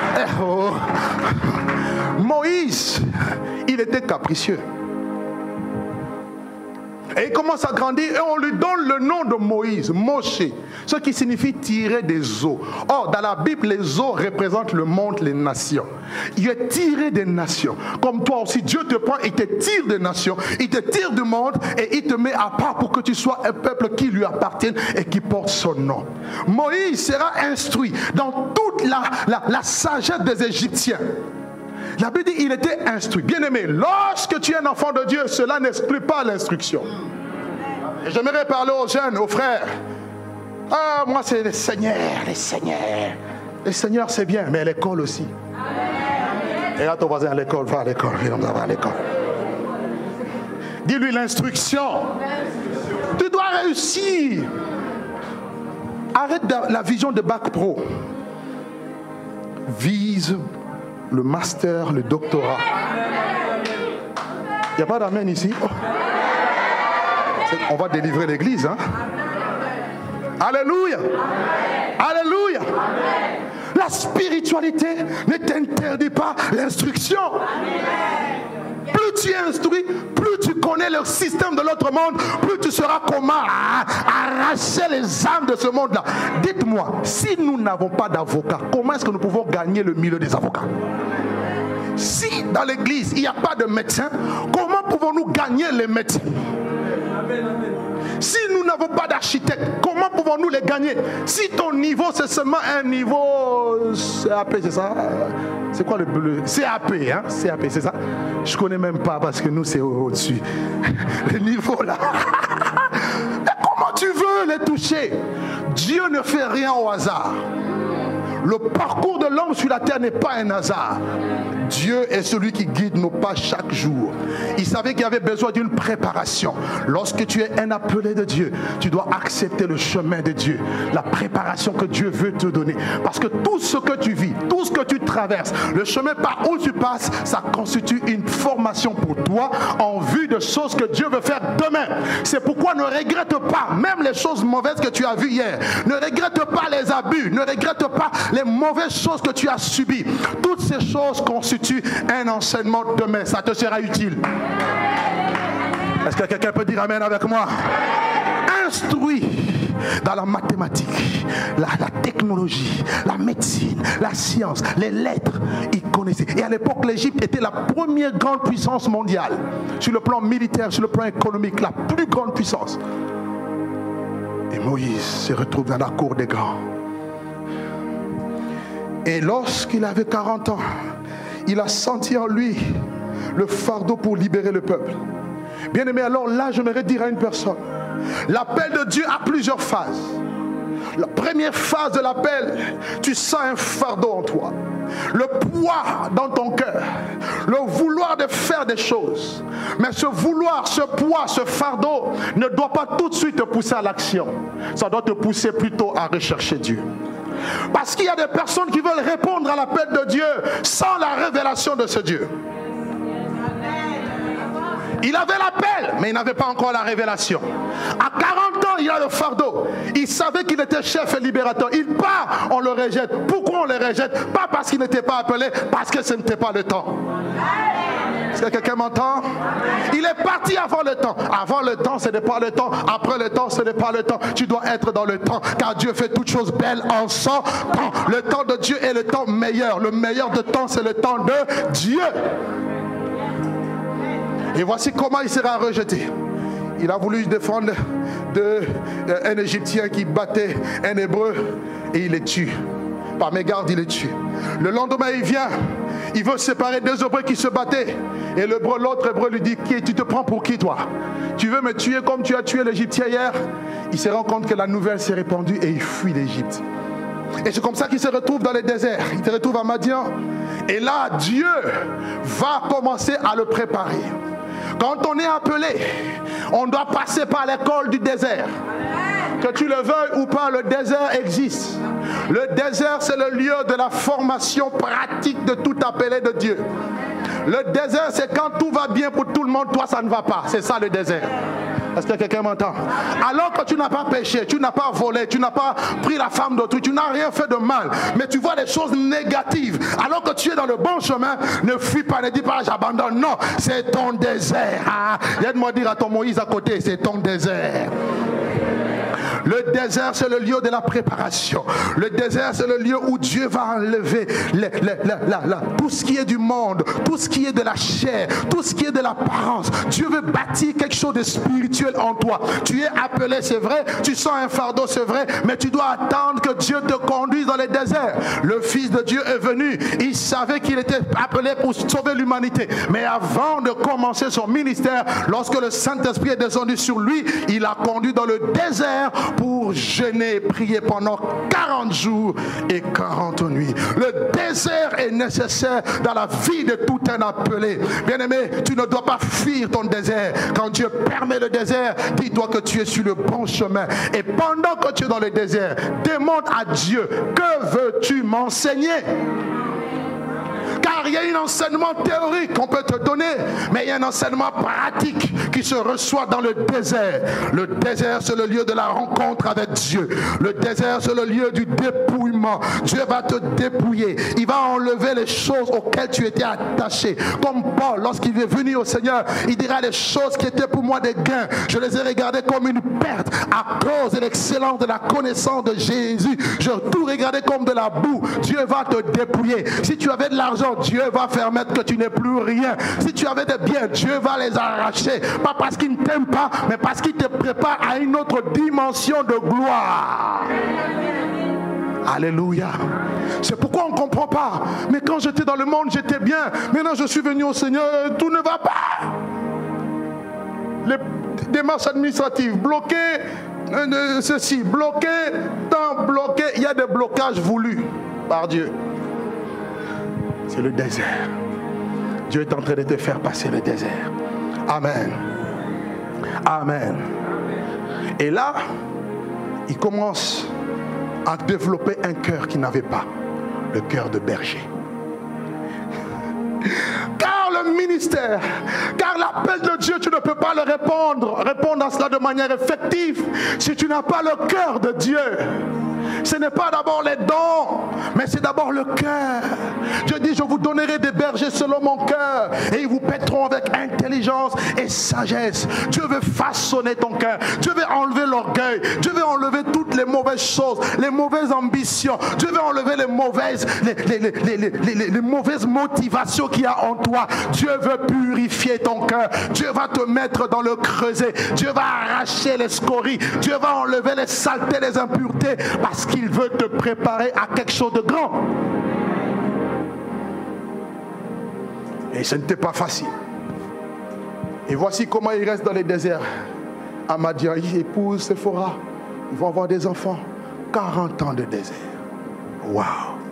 Moïse, il était capricieux. Et il commence à grandir et on lui donne le nom de Moïse, Moshe, ce qui signifie tirer des eaux. Or, dans la Bible, les eaux représentent le monde, les nations. Il est tiré des nations. Comme toi aussi, Dieu te prend, il te tire des nations, il te tire du monde et il te met à part pour que tu sois un peuple qui lui appartienne et qui porte son nom. Moïse sera instruit dans toute la sagesse des Égyptiens. La Bible dit qu'il était instruit. Bien-aimé, lorsque tu es un enfant de Dieu, cela n'exclut pas l'instruction. Et j'aimerais parler aux jeunes, aux frères. Ah, moi c'est les seigneurs, les seigneurs. Les seigneurs c'est bien, mais l'école aussi. Et là ton voisin à l'école, va à l'école, va à l'école. Dis-lui l'instruction. Tu dois réussir. Arrête la vision de bac pro. Vise le master, le doctorat. Il n'y a pas d'amen ici? Oh. On va délivrer l'église. Hein? Alléluia. Alléluia. La spiritualité ne t'interdit pas l'instruction. Plus tu es instruit, plus tu connais le système de l'autre monde, plus tu sauras comment arracher les âmes de ce monde-là. Dites-moi, si nous n'avons pas d'avocat, comment est-ce que nous pouvons gagner le milieu des avocats? Si dans l'église, il n'y a pas de médecin, comment pouvons-nous gagner les médecins? Si nous n'avons pas d'architecte, comment pouvons-nous les gagner? Si ton niveau, c'est seulement un niveau CAP, c'est ça? C'est quoi le CAP, hein? CAP, c'est ça? Je ne connais même pas parce que nous, c'est au-dessus. Le niveau là. Mais comment tu veux les toucher? Dieu ne fait rien au hasard. Le parcours de l'homme sur la terre n'est pas un hasard. Dieu est celui qui guide nos pas chaque jour. Il savait qu'il y avait besoin d'une préparation. Lorsque tu es un appelé de Dieu, tu dois accepter le chemin de Dieu, la préparation que Dieu veut te donner. Parce que tout ce que tu vis, tout ce que tu traverses, le chemin par où tu passes, ça constitue une formation pour toi en vue de choses que Dieu veut faire demain. C'est pourquoi ne regrette pas, même les choses mauvaises que tu as vues hier. Ne regrette pas les abus, ne regrette pas les mauvaises choses que tu as subies. Toutes ces choses constituent un enseignement demain. Ça te sera utile. Est-ce que quelqu'un peut dire amen avec moi? Instruit dans la mathématique, la technologie, la médecine, la science, les lettres, il connaissait. Et à l'époque, l'Égypte était la première grande puissance mondiale. Sur le plan militaire, sur le plan économique, la plus grande puissance. Et Moïse se retrouve dans la cour des grands. Et lorsqu'il avait 40 ans, il a senti en lui le fardeau pour libérer le peuple. Bien aimé, alors là, j'aimerais dire à une personne, l'appel de Dieu a plusieurs phases. La première phase de l'appel, tu sens un fardeau en toi. Le poids dans ton cœur. Le vouloir de faire des choses. Mais ce vouloir, ce poids, ce fardeau ne doit pas tout de suite te pousser à l'action. Ça doit te pousser plutôt à rechercher Dieu. Parce qu'il y a des personnes qui veulent répondre à l'appel de Dieu sans la révélation de ce Dieu. Il avait l'appel, mais il n'avait pas encore la révélation. À 40 ans, il a le fardeau. Il savait qu'il était chef et libérateur. Il part, on le rejette. Pourquoi on le rejette? Pas parce qu'il n'était pas appelé, parce que ce n'était pas le temps. Est-ce que quelqu'un m'entend? Il est parti avant le temps. Avant le temps, ce n'est pas le temps. Après le temps, ce n'est pas le temps. Tu dois être dans le temps, car Dieu fait toutes choses belles en son temps. Le temps de Dieu est le temps meilleur. Le meilleur de temps, c'est le temps de Dieu. Et voici comment il sera rejeté. Il a voulu se défendre d'un Égyptien qui battait un Hébreu et il les tue. Par mégarde, il les tue. Le lendemain, il vient. Il veut séparer deux Hébreux qui se battaient. Et l'autre Hébreu lui dit, tu te prends pour qui toi? Tu veux me tuer comme tu as tué l'Égyptien hier? Il se rend compte que la nouvelle s'est répandue et il fuit l'Égypte. Et c'est comme ça qu'il se retrouve dans les déserts. Il se retrouve à Madian. Et là, Dieu va commencer à le préparer. Quand on est appelé, on doit passer par l'école du désert. Que tu le veuilles ou pas, le désert existe. Le désert, c'est le lieu de la formation pratique de tout appelé de Dieu. Le désert, c'est quand tout va bien pour tout le monde, toi ça ne va pas. C'est ça le désert. Est-ce que quelqu'un m'entend? Alors que tu n'as pas péché, tu n'as pas volé, tu n'as pas pris la femme d'autrui, tu n'as rien fait de mal, mais tu vois des choses négatives. Alors que tu es dans le bon chemin, ne fuis pas, ne dis pas j'abandonne. Non, c'est ton désert. Viens-moi dire à ton Moïse à côté, c'est ton désert. Le désert, c'est le lieu de la préparation. Le désert, c'est le lieu où Dieu va enlever tout ce qui est du monde, tout ce qui est de la chair, tout ce qui est de l'apparence. Dieu veut bâtir quelque chose de spirituel en toi. Tu es appelé, c'est vrai. Tu sens un fardeau, c'est vrai. Mais tu dois attendre que Dieu te conduise dans les déserts. Le Fils de Dieu est venu. Il savait qu'il était appelé pour sauver l'humanité. Mais avant de commencer son ministère, lorsque le Saint-Esprit est descendu sur lui, il a conduit dans le désert pour jeûner et prier pendant 40 jours et 40 nuits. Le désert est nécessaire dans la vie de tout un appelé. Bien-aimé, tu ne dois pas fuir ton désert. Quand Dieu permet le désert, dis-toi que tu es sur le bon chemin. Et pendant que tu es dans le désert, demande à Dieu, que veux-tu m'enseigner? Car il y a un enseignement théorique qu'on peut te donner, mais il y a un enseignement pratique qui se reçoit dans le désert. Le désert, c'est le lieu de la rencontre avec Dieu. Le désert, c'est le lieu du dépouillement. Dieu va te dépouiller. Il va enlever les choses auxquelles tu étais attaché. Comme Paul, lorsqu'il est venu au Seigneur, il dira les choses qui étaient pour moi des gains. Je les ai regardées comme une perte à cause de l'excellence de la connaissance de Jésus. Je tout regardé comme de la boue. Dieu va te dépouiller. Si tu avais de l'argent, Dieu va faire mettre que tu n'es plus rien. Si tu avais des biens, Dieu va les arracher. Pas parce qu'il ne t'aime pas, mais parce qu'il te prépare à une autre dimension de gloire. Alléluia. C'est pourquoi on ne comprend pas. Mais quand j'étais dans le monde, j'étais bien. Maintenant, je suis venu au Seigneur, tout ne va pas. Les démarches administratives bloquées, ceci bloqué, tant bloqué. Il y a des blocages voulus par Dieu. C'est le désert. Dieu est en train de te faire passer le désert. Amen. Amen. Et là, il commence à développer un cœur qu'il n'avait pas, le cœur de berger. Car le ministère, car l'appel de Dieu, tu ne peux pas le répondre à cela de manière effective si tu n'as pas le cœur de Dieu. Ce n'est pas d'abord les dons, mais c'est d'abord le cœur. Dieu dit, je vous donnerai des bergers selon mon cœur, et ils vous paîtront avec intelligence et sagesse. Dieu veut façonner ton cœur. Dieu veut enlever l'orgueil. Dieu veut enlever toutes les mauvaises choses, les mauvaises ambitions. Dieu veut enlever les mauvaises motivations qu'il y a en toi. Dieu veut purifier ton cœur. Dieu va te mettre dans le creuset. Dieu va arracher les scories. Dieu va enlever les saletés, les impuretés, parce qu'il veut te préparer à quelque chose de grand. Et ce n'était pas facile. Et voici comment il reste dans les déserts. À Madian, il épouse Séphora. Ils vont avoir des enfants. 40 ans de désert. Waouh!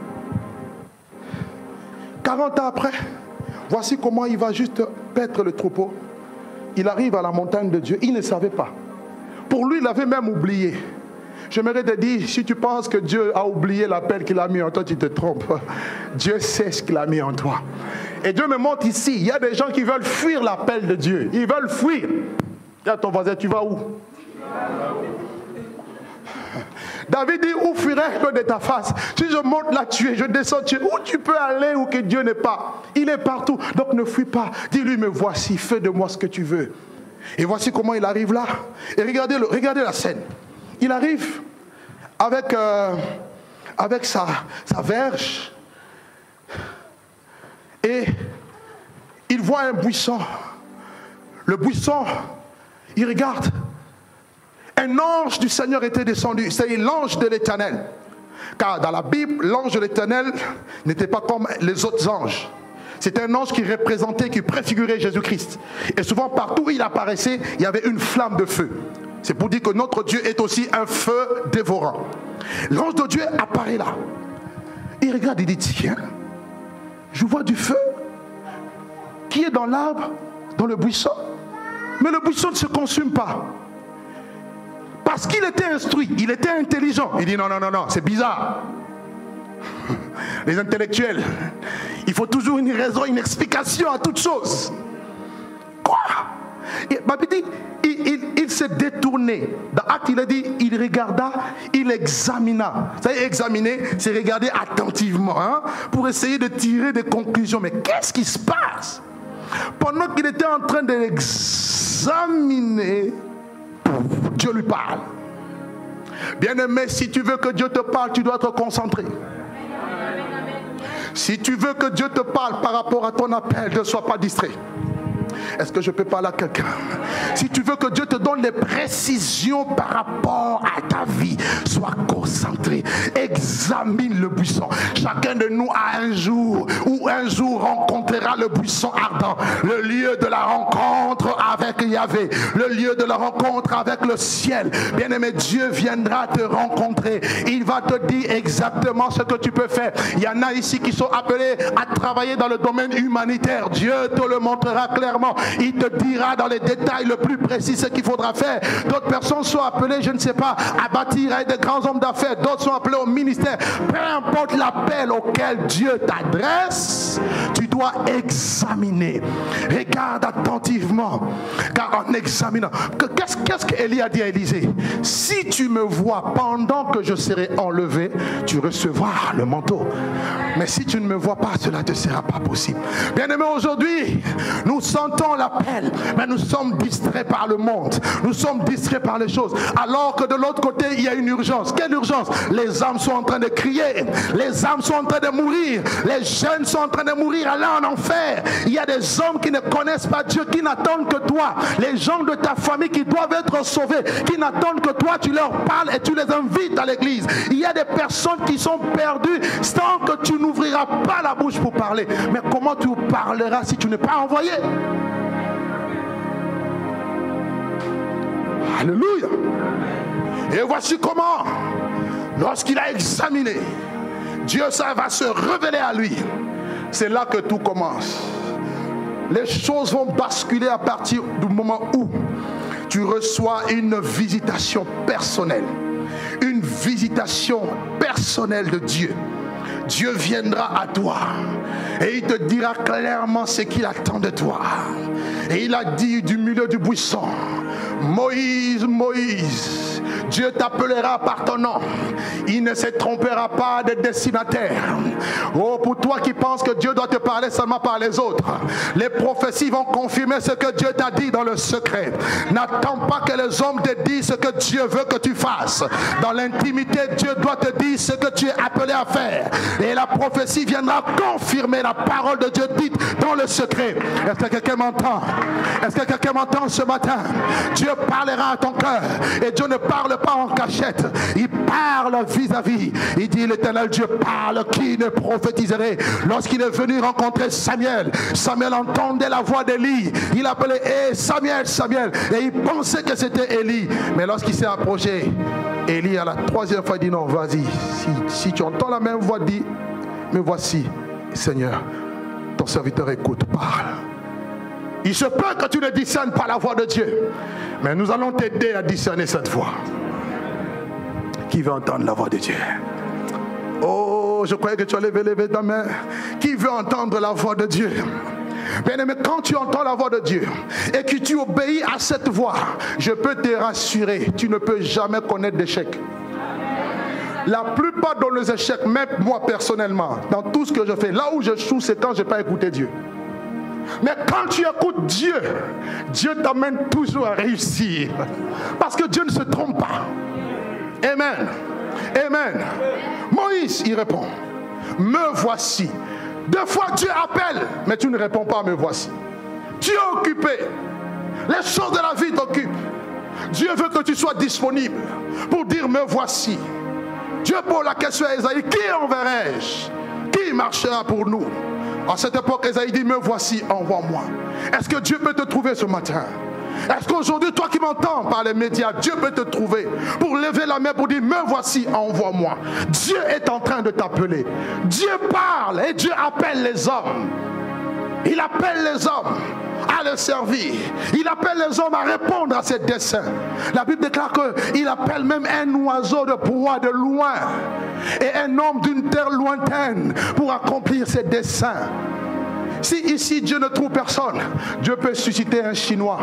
40 ans après, voici comment il va juste paître le troupeau. Il arrive à la montagne de Dieu. Il ne savait pas. Pour lui, il avait même oublié. J'aimerais te dire, si tu penses que Dieu a oublié l'appel qu'il a mis en toi, tu te trompes. Dieu sait ce qu'il a mis en toi. Et Dieu me montre ici, il y a des gens qui veulent fuir l'appel de Dieu. Ils veulent fuir. Dis à ton voisin, tu vas où? David dit, où fuirais-je de ta face? Si je monte là, tu es, je descends, tu es. Où tu peux aller où que Dieu n'est pas? Il est partout. Donc ne fuis pas. Dis-lui, me voici, fais de moi ce que tu veux. Et voici comment il arrive là. Et regardez la scène. Il arrive avec sa verge et il voit un buisson. Le buisson, il regarde. Un ange du Seigneur était descendu. C'est l'ange de l'Éternel. Car dans la Bible, l'ange de l'Éternel n'était pas comme les autres anges. C'était un ange qui représentait, qui préfigurait Jésus-Christ. Et souvent, partout où il apparaissait, il y avait une flamme de feu. C'est pour dire que notre Dieu est aussi un feu dévorant. L'ange de Dieu apparaît là. Il regarde, il dit, tiens, je vois du feu qui est dans l'arbre, dans le buisson. Mais le buisson ne se consume pas. Parce qu'il était instruit, il était intelligent. Il dit, non, c'est bizarre. Les intellectuels, il faut toujours une raison, une explication à toute chose. Quoi? Et Bible dit, il s'est détourné. Dans Actes, il a dit, il regarda, il examina. Vous savez, examiner, c'est regarder attentivement, hein, pour essayer de tirer des conclusions. Mais qu'est-ce qui se passe? Pendant qu'il était en train de l'examiner, Dieu lui parle. Bien-aimé, si tu veux que Dieu te parle, tu dois te concentrer. Si tu veux que Dieu te parle par rapport à ton appel, ne sois pas distrait. Est-ce que je peux parler à quelqu'un? Si tu veux que Dieu te donne les précisions par rapport à ta vie, sois concentré. Examine le buisson. Chacun de nous a un jour où un jour rencontrera le buisson ardent. Le lieu de la rencontre avec Yahvé. Le lieu de la rencontre avec le ciel. Bien-aimé, Dieu viendra te rencontrer. Il va te dire exactement ce que tu peux faire. Il y en a ici qui sont appelés à travailler dans le domaine humanitaire. Dieu te le montrera clairement. Il te dira dans les détails le plus précis ce qu'il faudra faire. D'autres personnes sont appelées, je ne sais pas, à bâtir avec des grands hommes d'affaires. D'autres sont appelés au ministère. Peu importe l'appel auquel Dieu t'adresse, tu dois examiner. Regarde attentivement. Car en examinant, qu'est-ce qu'Élie a dit à Élisée? Si tu me vois pendant que je serai enlevé, tu recevras le manteau. Mais si tu ne me vois pas, cela ne te sera pas possible. Bien-aimé, aujourd'hui, nous sentons l'appel, mais nous sommes distraits par le monde. Nous sommes distraits par les choses. Alors que de l'autre côté, il y a une urgence. Quelle urgence? Les âmes sont en train de crier. Les âmes sont en train de mourir. Les jeunes sont en train de mourir, aller en enfer. Il y a des hommes qui ne connaissent pas Dieu, qui n'attendent que toi. Les gens de ta famille qui doivent être sauvés, qui n'attendent que toi, tu leur parles et tu les invites à l'église. Il y a des personnes qui sont perdues tant que tu n'ouvriras pas la bouche pour parler. Mais comment tu parleras si tu n'es pas envoyé? Alléluia. Et voici comment, lorsqu'il a examiné, Dieu, ça va se révéler à lui. C'est là que tout commence. Les choses vont basculer à partir du moment où tu reçois une visitation personnelle. Une visitation personnelle de Dieu. Dieu viendra à toi et il te dira clairement ce qu'il attend de toi. Et il a dit du milieu du buisson, Moïse, Moïse, Dieu t'appellera par ton nom. Il ne se trompera pas de destinataire. Oh, pour toi qui penses que Dieu doit te parler seulement par les autres, les prophéties vont confirmer ce que Dieu t'a dit dans le secret. N'attends pas que les hommes te disent ce que Dieu veut que tu fasses. Dans l'intimité, Dieu doit te dire ce que tu es appelé à faire. Et la prophétie viendra confirmer la parole de Dieu dite dans le secret. Est-ce que quelqu'un m'entend? Est-ce que quelqu'un m'entend ce matin? Dieu parlera à ton cœur. Et Dieu ne parle pas en cachette. Il parle vis-à-vis. Il dit, l'Éternel Dieu parle, qui ne prophétiserait? Lorsqu'il est venu rencontrer Samuel, Samuel entendait la voix d'Élie. Il appelait, hey, Samuel, Samuel. Et il pensait que c'était Élie. Mais lorsqu'il s'est approché, Élie à la troisième fois dit, non, vas-y. Si tu entends la même voix, dis, mais voici, Seigneur, ton serviteur écoute, parle. Il se peut que tu ne discernes pas la voix de Dieu, mais nous allons t'aider à discerner cette voix. Qui veut entendre la voix de Dieu? Oh, je croyais que tu allais lever ta main. Qui veut entendre la voix de Dieu? Bien-aimé, quand tu entends la voix de Dieu et que tu obéis à cette voix, je peux te rassurer, tu ne peux jamais connaître d'échec. La plupart de nos échecs, même moi personnellement, dans tout ce que je fais, là où je choue, c'est quand je n'ai pas écouté Dieu. Mais quand tu écoutes Dieu, Dieu t'amène toujours à réussir. Parce que Dieu ne se trompe pas. Amen. Amen. Moïse, il répond, me voici. Deux fois Dieu appelle, mais tu ne réponds pas, me voici. Tu es occupé. Les choses de la vie t'occupent. Dieu veut que tu sois disponible pour dire, me voici. Dieu pose la question à Esaïe, qui enverrai-je? Qui marchera pour nous? À cette époque, Esaïe dit, me voici, envoie-moi. Est-ce que Dieu peut te trouver ce matin? Est-ce qu'aujourd'hui, toi qui m'entends par les médias, Dieu peut te trouver pour lever la main pour dire, me voici, envoie-moi. Dieu est en train de t'appeler. Dieu parle et Dieu appelle les hommes. Il appelle les hommes à le servir. Il appelle les hommes à répondre à ses desseins. La Bible déclare qu'il appelle même un oiseau de proie de loin et un homme d'une terre lointaine pour accomplir ses desseins. Si ici Dieu ne trouve personne, Dieu peut susciter un Chinois.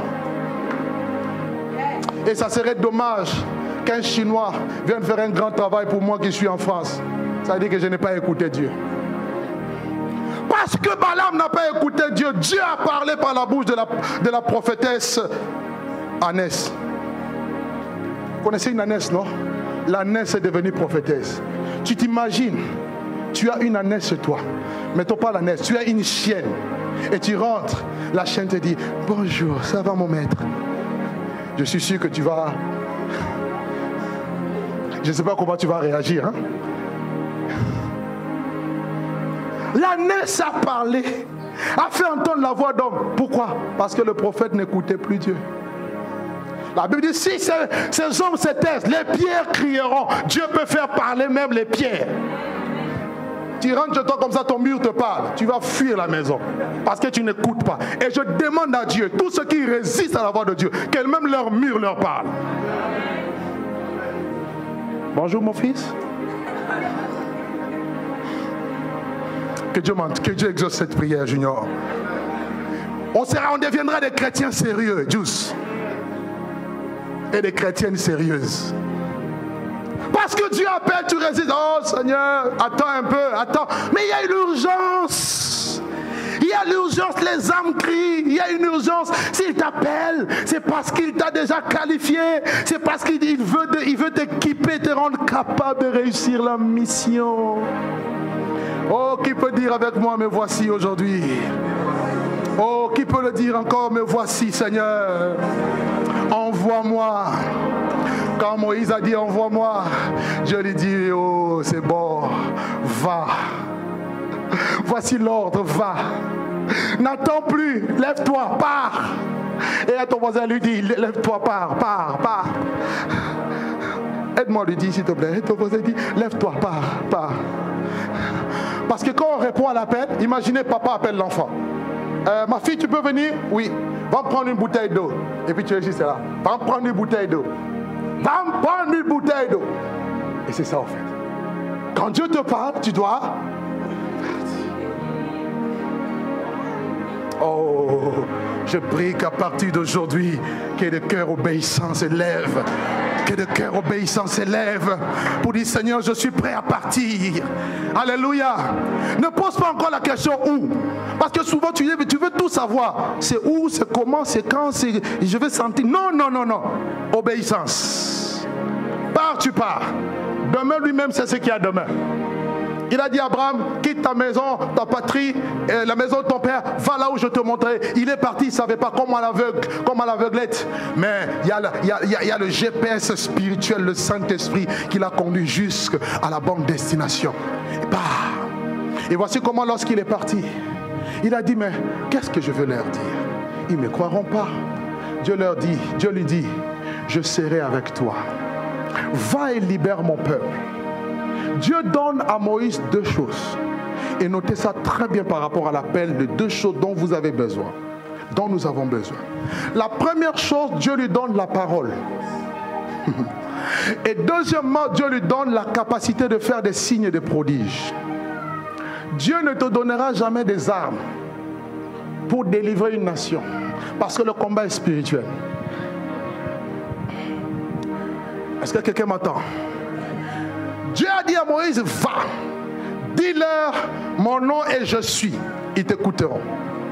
Et ça serait dommage qu'un Chinois vienne faire un grand travail pour moi qui suis en France. Ça veut dire que je n'ai pas écouté Dieu. Parce que Balaam n'a pas écouté Dieu, Dieu a parlé par la bouche de la prophétesse Anès. Vous connaissez une Anès, non? L'Anès est devenue prophétesse. Tu t'imagines, tu as une Anès toi. Mettons pas l'Anès, tu as une chienne. Et tu rentres, la chienne te dit, bonjour, ça va mon maître? Je suis sûr que tu vas... Je ne sais pas comment tu vas réagir, hein? L'ânesse a parlé, a fait entendre la voix d'homme. Pourquoi? Parce que le prophète n'écoutait plus Dieu. La Bible dit, si ces hommes se taisent, les pierres crieront. Dieu peut faire parler même les pierres. Tu rentres chez toi comme ça, ton mur te parle. Tu vas fuir la maison parce que tu n'écoutes pas. Et je demande à Dieu, tous ceux qui résistent à la voix de Dieu, qu'elle-même leur mur leur parle. Bonjour mon fils. Que Dieu exauce cette prière, Junior. On deviendra des chrétiens sérieux, Juice. Et des chrétiennes sérieuses. Parce que Dieu appelle, tu résistes. Oh Seigneur, attends un peu, attends. Mais il y a une urgence. Il y a l'urgence, les âmes crient. Il y a une urgence. S'il t'appelle, c'est parce qu'il t'a déjà qualifié. C'est parce qu'il veut t'équiper, te rendre capable de réussir la mission. Oh, qui peut dire avec moi, me voici aujourd'hui? Oh, qui peut le dire encore, me voici Seigneur? Envoie-moi. Quand Moïse a dit envoie-moi, je lui dis, oh c'est bon, va. Voici l'ordre, va. N'attends plus, lève-toi, pars. Et à ton voisin lui dit, lève-toi, pars. Aide-moi, lui dit s'il te plaît. Et ton voisin dit, lève-toi, pars. Parce que quand on répond à l'appel, imaginez papa appelle l'enfant. Ma fille, tu peux venir? Oui. Va me prendre une bouteille d'eau. Et puis tu es juste là. Va me prendre une bouteille d'eau. Va me prendre une bouteille d'eau. Et c'est ça en fait. Quand Dieu te parle, tu dois... Oh, je prie qu'à partir d'aujourd'hui, que le cœur obéissant s'élève. Que le cœur obéissant s'élève pour dire Seigneur, je suis prêt à partir. Alléluia. Ne pose pas encore la question où. Parce que souvent tu veux tout savoir. C'est où, c'est comment, c'est quand, je vais sentir. Non, non, non, non. Obéissance. Pars, tu pars. Demain lui-même, c'est ce qu'il y a demain. Il a dit à Abraham, quitte ta maison, ta patrie, la maison de ton père, va là où je te montrerai. Il est parti, il ne savait pas, comme à l'aveuglette. Mais il y a le GPS spirituel, le Saint-Esprit, qui l'a conduit jusqu'à la bonne destination. Et voici comment, lorsqu'il est parti, il a dit, mais qu'est-ce que je veux leur dire? Ils ne me croiront pas. Dieu lui dit, je serai avec toi. Va et libère mon peuple. Dieu donne à Moïse deux choses. Et notez ça très bien par rapport à l'appel de deux choses dont vous avez besoin. Dont nous avons besoin. La première chose, Dieu lui donne la parole. Et deuxièmement, Dieu lui donne la capacité de faire des signes et des prodiges. Dieu ne te donnera jamais des armes pour délivrer une nation. Parce que le combat est spirituel. Est-ce que quelqu'un m'entend? Dieu a dit à Moïse, va, dis-leur mon nom et je suis. Ils t'écouteront.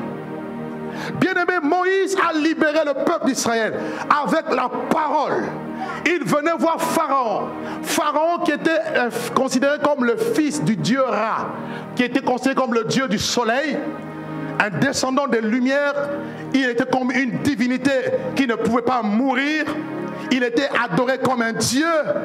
Bien-aimé, Moïse a libéré le peuple d'Israël avec la parole. Il venait voir Pharaon. Pharaon qui était considéré comme le fils du dieu Ra, qui était considéré comme le dieu du soleil, un descendant des lumières. Il était comme une divinité qui ne pouvait pas mourir. Il était adoré comme un dieu.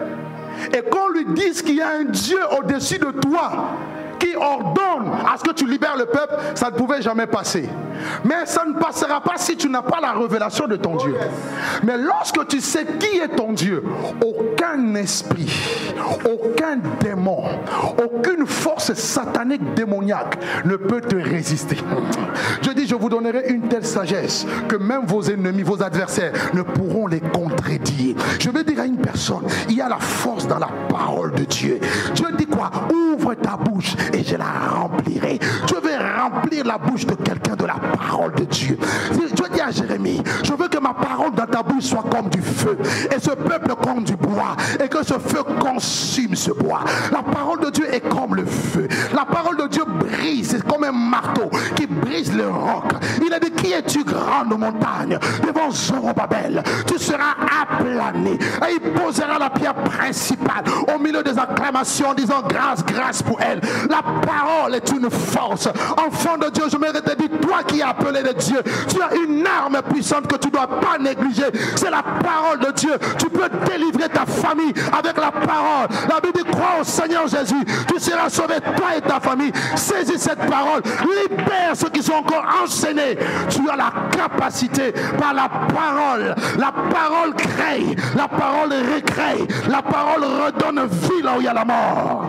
Et qu'on lui dise qu'il y a un Dieu au-dessus de toi qui ordonne à ce que tu libères le peuple, ça ne pouvait jamais passer. Mais ça ne passera pas si tu n'as pas la révélation de ton Dieu. Mais lorsque tu sais qui est ton Dieu, aucun esprit, aucun démon, aucune force satanique démoniaque ne peut te résister. Je dis, je vous donnerai une telle sagesse que même vos ennemis, vos adversaires ne pourront les contredire. Je vais dire à une personne, il y a la force dans la parole de Dieu. Dieu dit quoi? Ouvre ta bouche et je la remplirai. Je vais remplir la bouche de quelqu'un de la parole de Dieu. Dieu dit à Jérémie, je veux que ma parole dans ta bouche soit comme du feu et ce peuple comme du bois et que ce feu consume ce bois. La parole de Dieu est comme le feu. La parole de Dieu brise, c'est comme un marteau qui brise le roc. Il a dit, qui es-tu grande montagne devant Zorobabel? Tu seras aplané et il posera la pierre principale au milieu des acclamations en disant grâce, grâce pour elle. La parole est une force. Enfant de Dieu, je me te dire, toi qui es appelé de Dieu, tu as une arme puissante que tu ne dois pas négliger. C'est la parole de Dieu. Tu peux délivrer ta famille avec la parole. La Bible dit, crois au Seigneur Jésus, tu seras sauvé, toi et ta famille. Saisis cette parole. Libère ceux qui sont encore enchaînés. Tu as la capacité par la parole. La parole crée. La parole récrée. La parole redonne vie là où il y a la mort.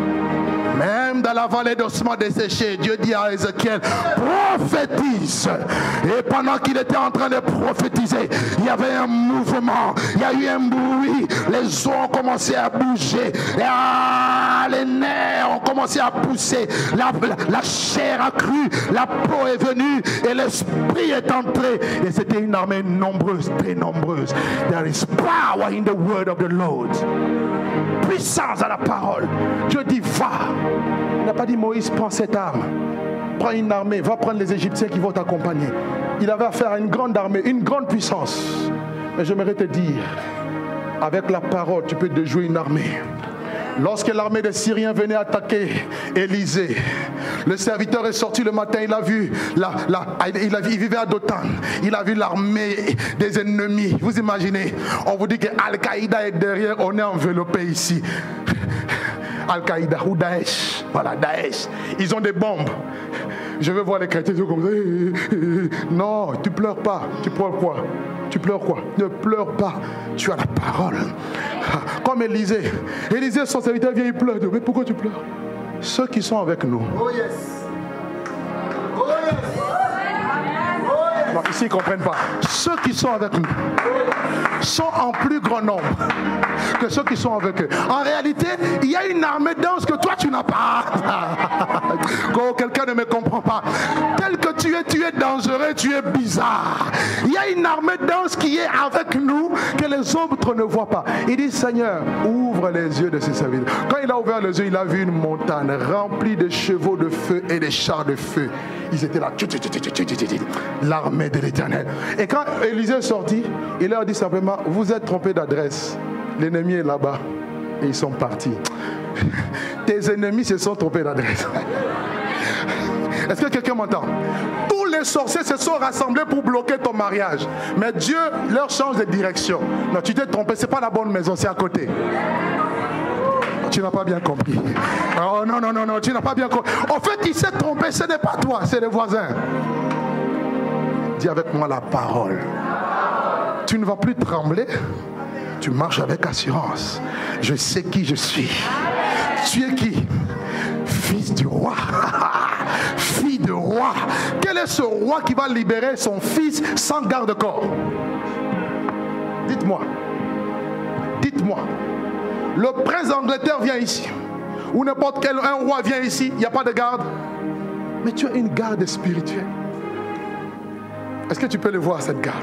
Même dans la vallée d'ossements desséchés, Dieu dit à Ézéchiel, prophétise. Et pendant qu'il était en train de prophétiser, il y avait un mouvement, il y a eu un bruit, les os ont commencé à bouger, les nerfs ont commencé à pousser, la chair a cru, la peau est venue et l'esprit est entré. Et c'était une armée nombreuse, très nombreuse. There is power in the word of the Lord. Puissance à la parole. Dieu dit, va. Il n'a pas dit, Moïse, prends cette arme. Prends une armée, va prendre les Égyptiens qui vont t'accompagner. Il avait affaire à une grande armée, une grande puissance. Mais j'aimerais te dire, avec la parole, tu peux déjouer une armée. Lorsque l'armée des Syriens venait attaquer Élisée, le serviteur est sorti le matin, il a vu, il vivait à Dothan, il a vu l'armée des ennemis. Vous imaginez, on vous dit que Al-Qaïda est derrière, on est enveloppé ici. Al-Qaïda ou Daesh, voilà Daesh, ils ont des bombes. Je vais voir les chrétiens comme ça. Non, tu pleures pas. Tu pleures quoi? Tu pleures quoi? Ne pleure pas. Tu as la parole. Comme Élisée. Élisée, son serviteur vient, il pleure. Mais pourquoi tu pleures? Ceux qui sont avec nous. Oh yes. Oh yes. Ici, ils ne comprennent pas. Ceux qui sont avec nous sont en plus grand nombre que ceux qui sont avec eux. En réalité, il y a une armée d'anges que toi, tu n'as pas. Quand quelqu'un ne me comprend pas. Tel que tu es dangereux, tu es bizarre. Il y a une armée d'anges qui est avec nous que les autres ne voient pas. Il dit, Seigneur, ouvre les yeux de ses serviteurs. Quand il a ouvert les yeux, il a vu une montagne remplie de chevaux de feu et de chars de feu. Ils étaient là, l'armée de l'Éternel. Et quand Élisée est sorti, il leur dit simplement, vous êtes trompés d'adresse. L'ennemi est là-bas. Et ils sont partis. Tes ennemis se sont trompés d'adresse. Est-ce que quelqu'un m'entend? Tous les sorciers se sont rassemblés pour bloquer ton mariage. Mais Dieu leur change de direction. Non, tu t'es trompé, ce n'est pas la bonne maison, c'est à côté. Tu n'as pas bien compris. Oh non, non, non, non, tu n'as pas bien compris. En fait, il s'est trompé, ce n'est pas toi, c'est les voisins. Dis avec moi la parole. Tu ne vas plus trembler. Tu marches avec assurance. Je sais qui je suis. Tu es qui? Fils du roi. Fille de roi. Quel est ce roi qui va libérer son fils sans garde-corps? Dites-moi. Dites-moi. Le prince d'Angleterre vient ici. Ou n'importe quel un roi vient ici. Il n'y a pas de garde. Mais tu as une garde spirituelle. Est-ce que tu peux le voir, cette garde?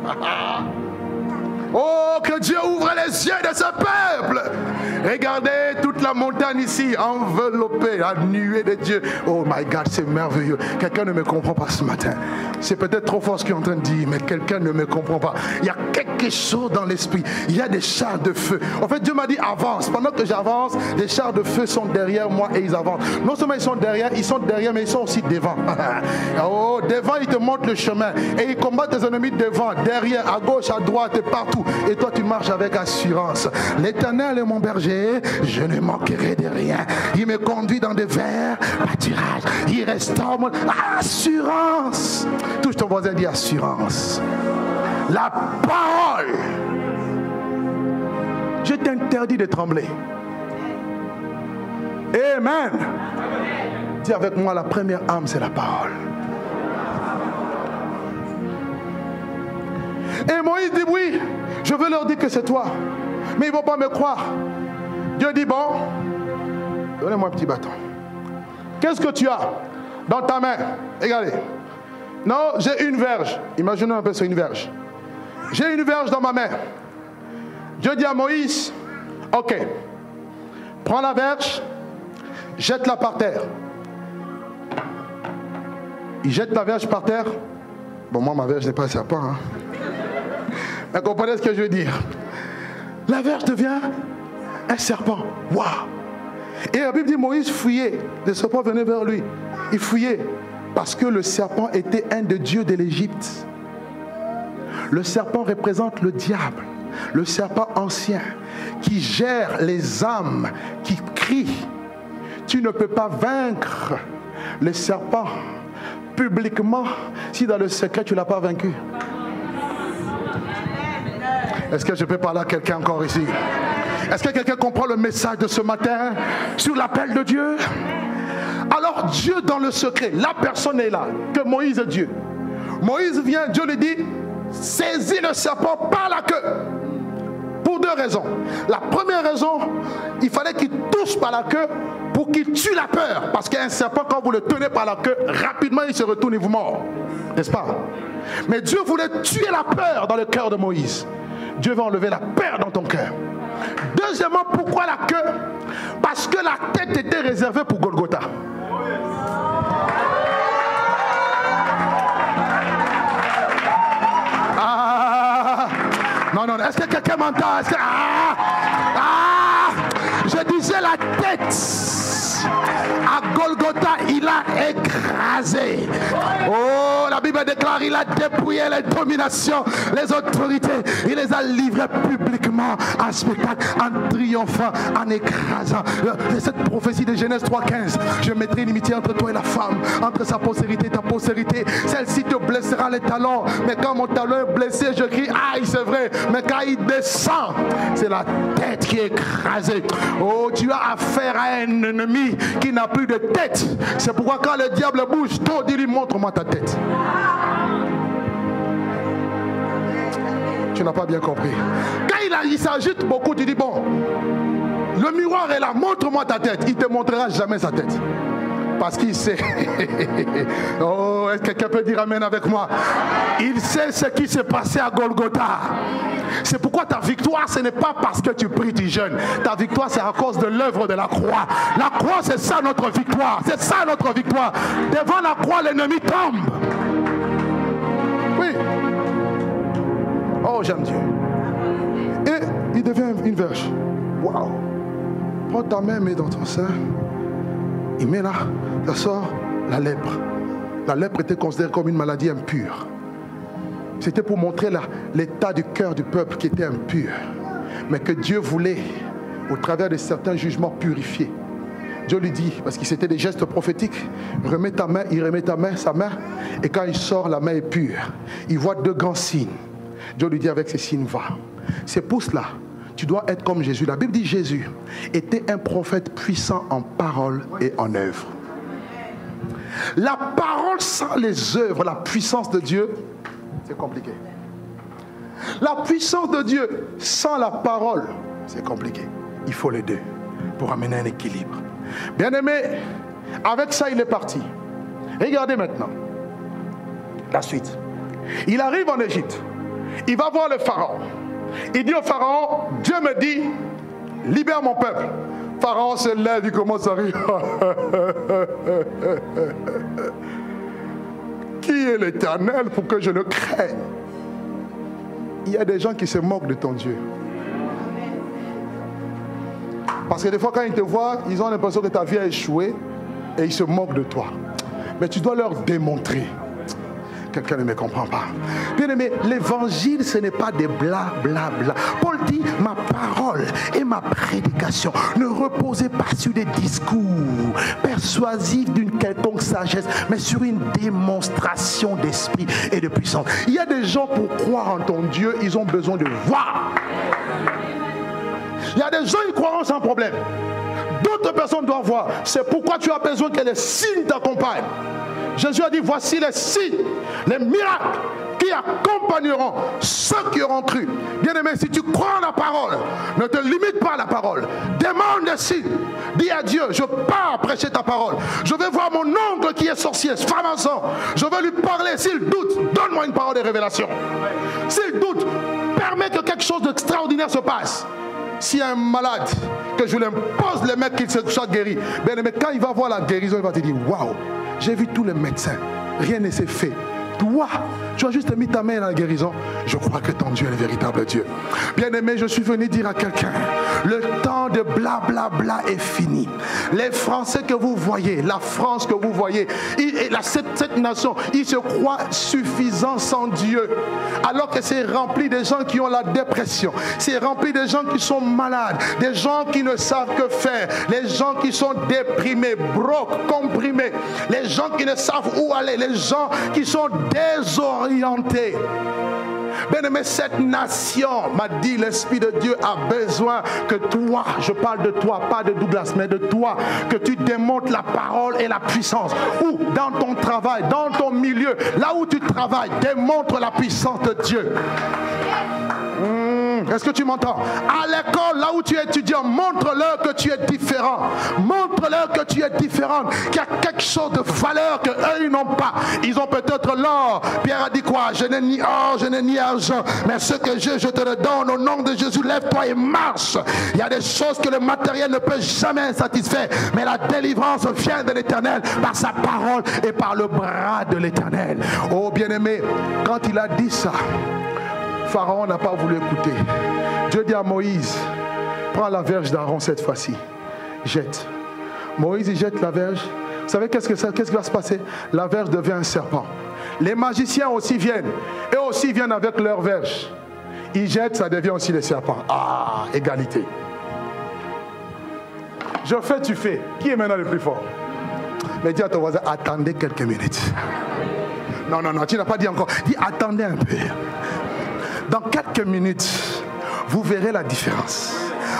Oh, que Dieu ouvre les yeux de ce peuple. Regardez toute la montagne ici, enveloppée, la nuée de Dieu. Oh my God, c'est merveilleux. Quelqu'un ne me comprend pas ce matin. C'est peut-être trop fort ce qu'il est en train de dire, mais quelqu'un ne me comprend pas. Il y a quelque chose dans l'esprit. Il y a des chars de feu. En fait, Dieu m'a dit avance. Pendant que j'avance, les chars de feu sont derrière moi et ils avancent. Non seulement ils sont derrière, mais ils sont aussi devant. Oh, devant, ils te montrent le chemin. Et ils combattent tes ennemis devant, derrière, à gauche, à droite et partout. Et toi tu marches avec assurance. L'Éternel est mon berger, je ne manquerai de rien. Il me conduit dans des verts pâturages. Il restaure mon assurance. Touche ton voisin, dis assurance. La parole. Je t'interdis de trembler. Amen. Dis avec moi, la première âme c'est la parole. Et Moïse dit oui, je veux leur dire que c'est toi. Mais ils ne vont pas me croire. Dieu dit bon, donnez-moi un petit bâton. Qu'est-ce que tu as dans ta main? Regardez. Non, j'ai une verge. Imaginez un peu sur une verge. J'ai une verge dans ma main. Dieu dit à Moïse, ok, prends la verge, jette-la par terre. Il jette la verge par terre. Bon, moi, ma verge n'est pas un serpent. Hein. Vous comprenez ce que je veux dire? La verge devient un serpent. Waouh! Et la Bible dit Moïse fouillait. Le serpent venait vers lui. Il fouillait. Parce que le serpent était un des dieux de l'Égypte. Le serpent représente le diable. Le serpent ancien qui gère les âmes, qui crie. Tu ne peux pas vaincre le serpent publiquement si dans le secret tu ne l'as pas vaincu. Est-ce que je peux parler à quelqu'un encore ici? Est-ce que quelqu'un comprend le message de ce matin sur l'appel de Dieu? Alors Dieu dans le secret, la personne est là, que Moïse est Dieu. Moïse vient, Dieu lui dit, saisis le serpent par la queue. Pour deux raisons. La première raison, il fallait qu'il touche par la queue pour qu'il tue la peur. Parce qu'un serpent, quand vous le tenez par la queue, rapidement il se retourne et vous mord. N'est-ce pas? Mais Dieu voulait tuer la peur dans le cœur de Moïse. Dieu va enlever la peur dans ton cœur. Deuxièmement, pourquoi la queue? Parce que la tête était réservée pour Golgotha. Ah, non, non, est-ce que quelqu'un m'entend? Est-ce que... je disais la tête. À Golgotha, il a écrasé. Oh, la Bible déclare, il a dépouillé les dominations, les autorités. Il les a livrées publiquement en spectacle, en triomphant, en écrasant. Cette prophétie de Genèse 3,15. Je mettrai une inimitié entre toi et la femme, entre sa postérité et ta postérité. Celle-ci te blessera les talons. Mais quand mon talon est blessé, je crie, aïe, c'est vrai. Mais quand il descend, c'est la tête qui est écrasée. Oh, tu as affaire à un ennemi qui n'a plus de tête. C'est pourquoi quand le diable bouge, toi dis-lui, montre-moi ta tête. tu n'as pas bien compris. Quand il s'agite beaucoup, tu dis bon, le miroir est là, montre-moi ta tête. Il ne te montrera jamais sa tête. Parce qu'il sait. Oh, est-ce que quelqu'un peut dire amen avec moi? Il sait ce qui s'est passé à Golgotha. C'est pourquoi ta victoire, ce n'est pas parce que tu pries, tu jeûnes. Ta victoire, c'est à cause de l'œuvre de la croix. La croix, c'est ça notre victoire. C'est ça notre victoire. Devant la croix, l'ennemi tombe. Oui. Oh, j'aime Dieu. Et il devient une verge. Waouh. Prends ta main, mets dans ton sein. Il met là, ça sort la lèpre. La lèpre était considérée comme une maladie impure. C'était pour montrer l'état du cœur du peuple qui était impur. Mais que Dieu voulait, au travers de certains jugements, purifier. Dieu lui dit, parce que c'était des gestes prophétiques, remets ta main, il remet sa main, et quand il sort, la main est pure. Il voit 2 grands signes. Dieu lui dit, avec ces signes, va. Ces pouces-là, tu dois être comme Jésus. La Bible dit Jésus était un prophète puissant en parole et en œuvre. La parole sans les œuvres, la puissance de Dieu, c'est compliqué. La puissance de Dieu sans la parole, c'est compliqué. Il faut les deux pour amener un équilibre. Bien-aimé, avec ça, il est parti. Regardez maintenant la suite. Il arrive en Égypte. Il va voir le pharaon. Il dit au pharaon, Dieu me dit, libère mon peuple. Pharaon se lève, il commence à rire. Qui est l'Éternel pour que je le craigne? Il y a des gens qui se moquent de ton Dieu. Parce que des fois quand ils te voient, ils ont l'impression que ta vie a échoué et ils se moquent de toi. Mais tu dois leur démontrer. Quelqu'un ne me comprend pas. Bien aimé, l'évangile, ce n'est pas des bla bla bla. Paul dit, ma parole et ma prédication ne reposaient pas sur des discours persuasifs d'une quelconque sagesse, mais sur une démonstration d'esprit et de puissance. Il y a des gens, pour croire en ton Dieu, ils ont besoin de voir. Il y a des gens, ils croiront sans problème. D'autres personnes doivent voir. C'est pourquoi tu as besoin que les signes t'accompagnent. Jésus a dit, voici les signes, les miracles qui accompagneront ceux qui auront cru. Bien aimé, si tu crois en la parole, ne te limite pas à la parole. Demande des signes. Dis à Dieu, je pars prêcher ta parole. Je vais voir mon oncle qui est sorcier, franc-maçon. Je vais lui parler. S'il doute, donne-moi une parole de révélation. S'il doute, permets que quelque chose d'extraordinaire se passe. S'il y a un malade, que je lui impose les mecs qu'il soit guéri. Bien aimé, quand il va voir la guérison, il va te dire, waouh, j'ai vu tous les médecins, rien ne s'est fait. Toi, tu as juste mis ta main à la guérison. Je crois que ton Dieu est le véritable Dieu. Bien-aimé, je suis venu dire à quelqu'un, le temps de blablabla est fini. Les Français que vous voyez, la France que vous voyez, cette nation, ils se croient suffisants sans Dieu. Alors que c'est rempli de gens qui ont la dépression. C'est rempli de gens qui sont malades. Des gens qui ne savent que faire. Les gens qui sont déprimés, brocs, comprimés. Les gens qui ne savent où aller. Les gens qui sont désorientés. Bien-aimé, cette nation, m'a dit l'Esprit de Dieu, a besoin que toi, je parle de toi, pas de Douglas, mais de toi, que tu démontres la parole et la puissance. Ou dans ton travail, dans ton milieu, là où tu travailles, démontre la puissance de Dieu. Est-ce que tu m'entends? À l'école, là où tu es étudiant, montre-leur que tu es différent. Montre-leur que tu es différent. Qu'il y a quelque chose de valeur qu'eux, ils n'ont pas. Ils ont peut-être l'or. Pierre a dit quoi? Je n'ai ni or, je n'ai ni argent. Mais ce que j'ai, je te le donne. Au nom de Jésus, lève-toi et marche. Il y a des choses que le matériel ne peut jamais satisfaire. Mais la délivrance vient de l'Éternel par sa parole et par le bras de l'Éternel. Oh bien-aimé, quand il a dit ça, Pharaon n'a pas voulu écouter. Dieu dit à Moïse, prends la verge d'Aaron cette fois-ci. Jette. Moïse, il jette la verge. Vous savez qu'est-ce qui va se passer? La verge devient un serpent. Les magiciens aussi viennent. Eux aussi viennent avec leur verge. Ils jettent, ça devient aussi des serpents. Ah, égalité. Je fais, tu fais. Qui est maintenant le plus fort? Mais dis à ton voisin, attendez quelques minutes. Non, tu n'as pas dit encore. Dis, attendez un peu. Dans quelques minutes, vous verrez la différence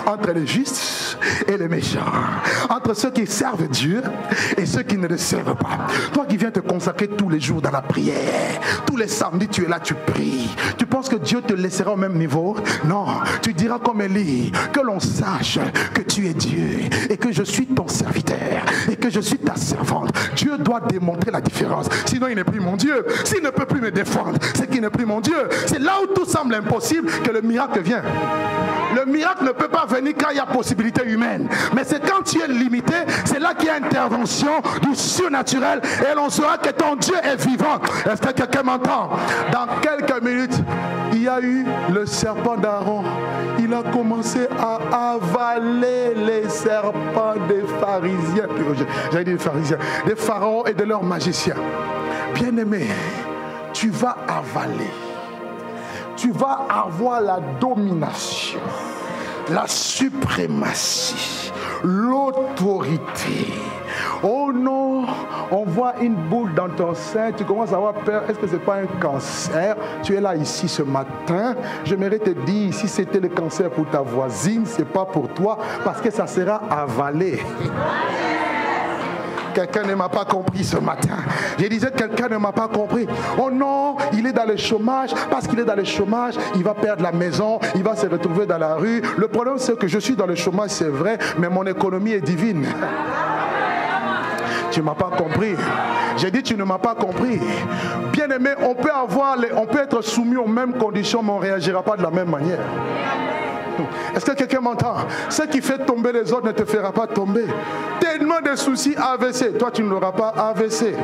entre les justes et les méchants, entre ceux qui servent Dieu et ceux qui ne le servent pas. Toi qui viens te consacrer tous les jours dans la prière, tous les samedis tu es là, tu pries. Tu penses que Dieu te laissera au même niveau? Non, tu diras comme Élie, que l'on sache que tu es Dieu et que je suis ton serviteur et que je suis ta servante. Dieu doit démontrer la différence, sinon il n'est plus mon Dieu. S'il ne peut plus me défendre, c'est qu'il n'est plus mon Dieu. C'est là où tout semble impossible que le miracle vient. Le miracle ne peut pas venir quand il y a possibilité humaine, mais c'est quand tu es limité, c'est là qu'il y a intervention du surnaturel et l'on saura que ton Dieu est vivant. Est-ce que quelqu'un m'entend? Dans quelques minutes, il y a eu le serpent d'Aaron. Il a commencé à avaler les serpents des pharisiens. J'allais dire des pharisiens, des pharaons et de leurs magiciens. Bien-aimé, tu vas avaler. Tu vas avoir la domination, la suprématie, l'autorité. Oh non, on voit une boule dans ton sein, tu commences à avoir peur. Est-ce que ce n'est pas un cancer? Tu es là ici ce matin. J'aimerais te dire, si c'était le cancer pour ta voisine, ce n'est pas pour toi, parce que ça sera avalé. Quelqu'un ne m'a pas compris ce matin. Je disais, quelqu'un ne m'a pas compris. Oh non, il est dans le chômage. Parce qu'il est dans le chômage, il va perdre la maison, il va se retrouver dans la rue. Le problème, c'est que je suis dans le chômage, c'est vrai, mais mon économie est divine. Tu ne m'as pas compris. J'ai dit, tu ne m'as pas compris. Bien aimé, on peut être soumis aux mêmes conditions, mais on ne réagira pas de la même manière. Est-ce que quelqu'un m'entend? Ce qui fait tomber les autres ne te fera pas tomber. Tellement de soucis AVC. Toi, tu n'auras pas AVC.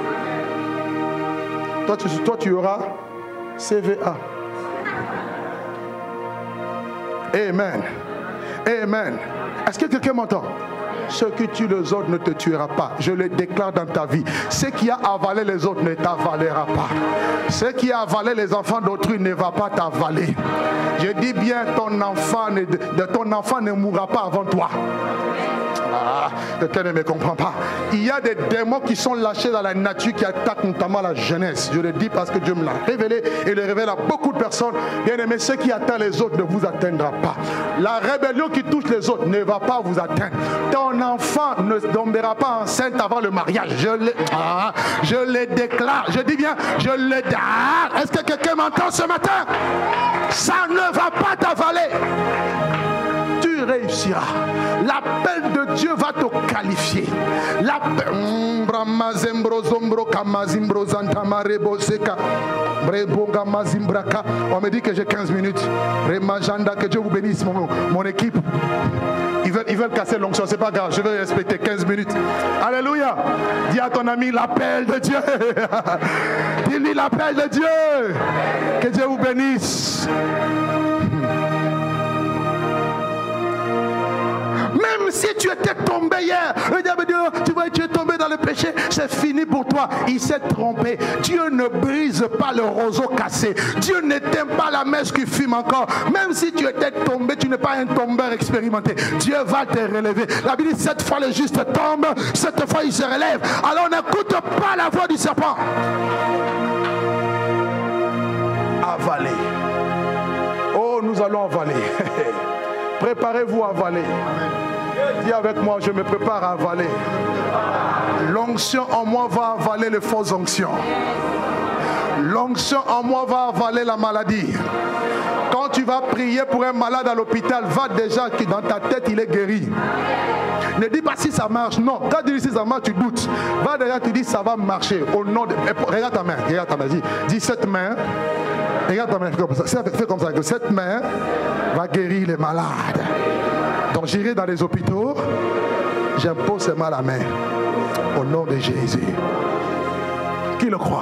Toi, tu auras CVA. Amen. Amen. Est-ce que quelqu'un m'entend? Ce qui tue les autres ne te tuera pas. Je le déclare dans ta vie. Ce qui a avalé les autres ne t'avalera pas. Ce qui a avalé les enfants d'autrui ne va pas t'avaler. Je dis bien, ton enfant ne mourra pas avant toi. Ah, quelqu'un ne me comprend pas. Il y a des démons qui sont lâchés dans la nature qui attaquent notamment la jeunesse. Je le dis parce que Dieu me l'a révélé et le révèle à beaucoup de personnes. Bien aimé, ce qui atteint les autres ne vous atteindra pas. La rébellion qui touche les autres ne va pas vous atteindre. Ton enfant ne tombera pas enceinte avant le mariage. Je le déclare. Je dis bien, je le déclare. Est-ce que quelqu'un m'entend ce matin? Ça ne va pas t'avaler. Tu réussiras. L'appel de Dieu va te qualifier. On me dit que j'ai 15 minutes. Que Dieu vous bénisse, mon équipe. Ils veulent casser l'onction, c'est pas grave, je vais respecter 15 minutes. Alléluia. Dis à ton ami l'appel de Dieu. Dis-lui l'appel de Dieu. Que Dieu vous bénisse. Même si tu étais tombé hier, le diable dit, tu vois, tu es tombé dans le péché, c'est fini pour toi. Il s'est trompé. Dieu ne brise pas le roseau cassé. Dieu n'éteint pas la mèche qui fume encore. Même si tu étais tombé, tu n'es pas un tombeur expérimenté. Dieu va te relever. La Bible dit, cette fois le juste tombe, cette fois il se relève. Alors n'écoute pas la voix du serpent. Avaler. Oh, nous allons avaler. Préparez-vous à avaler. Dis avec moi, je me prépare à avaler. L'onction en moi va avaler les fausses onctions. L'onction en moi va avaler la maladie. Quand tu vas prier pour un malade à l'hôpital, va déjà que dans ta tête il est guéri. Ne dis pas si ça marche, non. Quand tu dis si ça marche, tu doutes. Va déjà, tu dis ça va marcher. Au nom de... Regarde ta main, dis cette main. Regarde ta main, fais comme ça. Cette main va guérir les malades. Donc j'irai dans les hôpitaux, j'impose ces mains à la main. Au nom de Jésus. Qui le croit?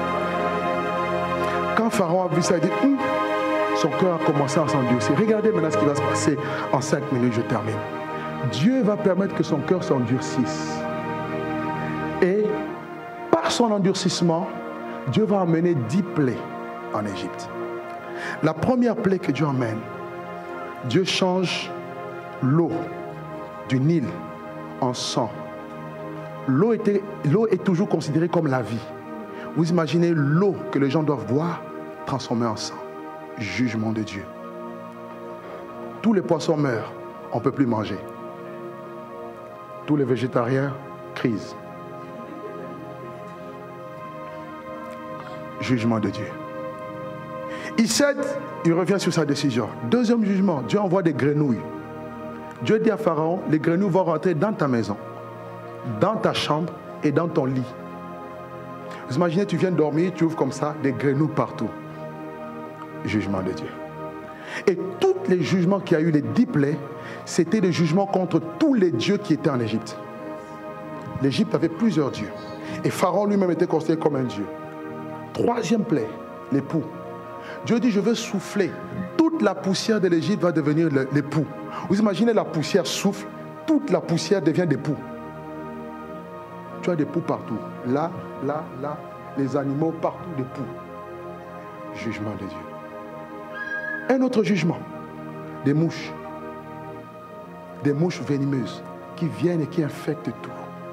Quand Pharaon a vu ça, il dit, son cœur a commencé à s'endurcir. Regardez maintenant ce qui va se passer en 5 minutes, je termine. Dieu va permettre que son cœur s'endurcisse. Et par son endurcissement, Dieu va amener 10 plaies en Égypte. La première plaie que Dieu emmène, Dieu change l'eau du Nil en sang. L'eau est toujours considérée comme la vie. Vous imaginez l'eau que les gens doivent boire transformée en sang. Jugement de Dieu. Tous les poissons meurent. on ne peut plus manger. Tous les végétariens, crise. Jugement de Dieu. Il cède, il revient sur sa décision. Deuxième jugement, Dieu envoie des grenouilles. Dieu dit à Pharaon, les grenouilles vont rentrer dans ta maison, dans ta chambre et dans ton lit. Vous imaginez, tu viens dormir, tu ouvres comme ça, des grenouilles partout. Jugement de Dieu. Et tous les jugements qu'il y a eu, les 10 plaies, c'était des jugements contre tous les dieux qui étaient en Égypte. L'Égypte avait plusieurs dieux. Et Pharaon lui-même était considéré comme un dieu. Troisième plaie, l'époux. Dieu dit, je veux souffler. Toute la poussière de l'Égypte va devenir l'époux. Vous imaginez, la poussière souffle, toute la poussière devient des poux. Tu as des poux partout. Là, là, là, les animaux partout, des poux. Jugement de Dieu. Un autre jugement, des mouches. Des mouches venimeuses qui viennent et qui infectent tout.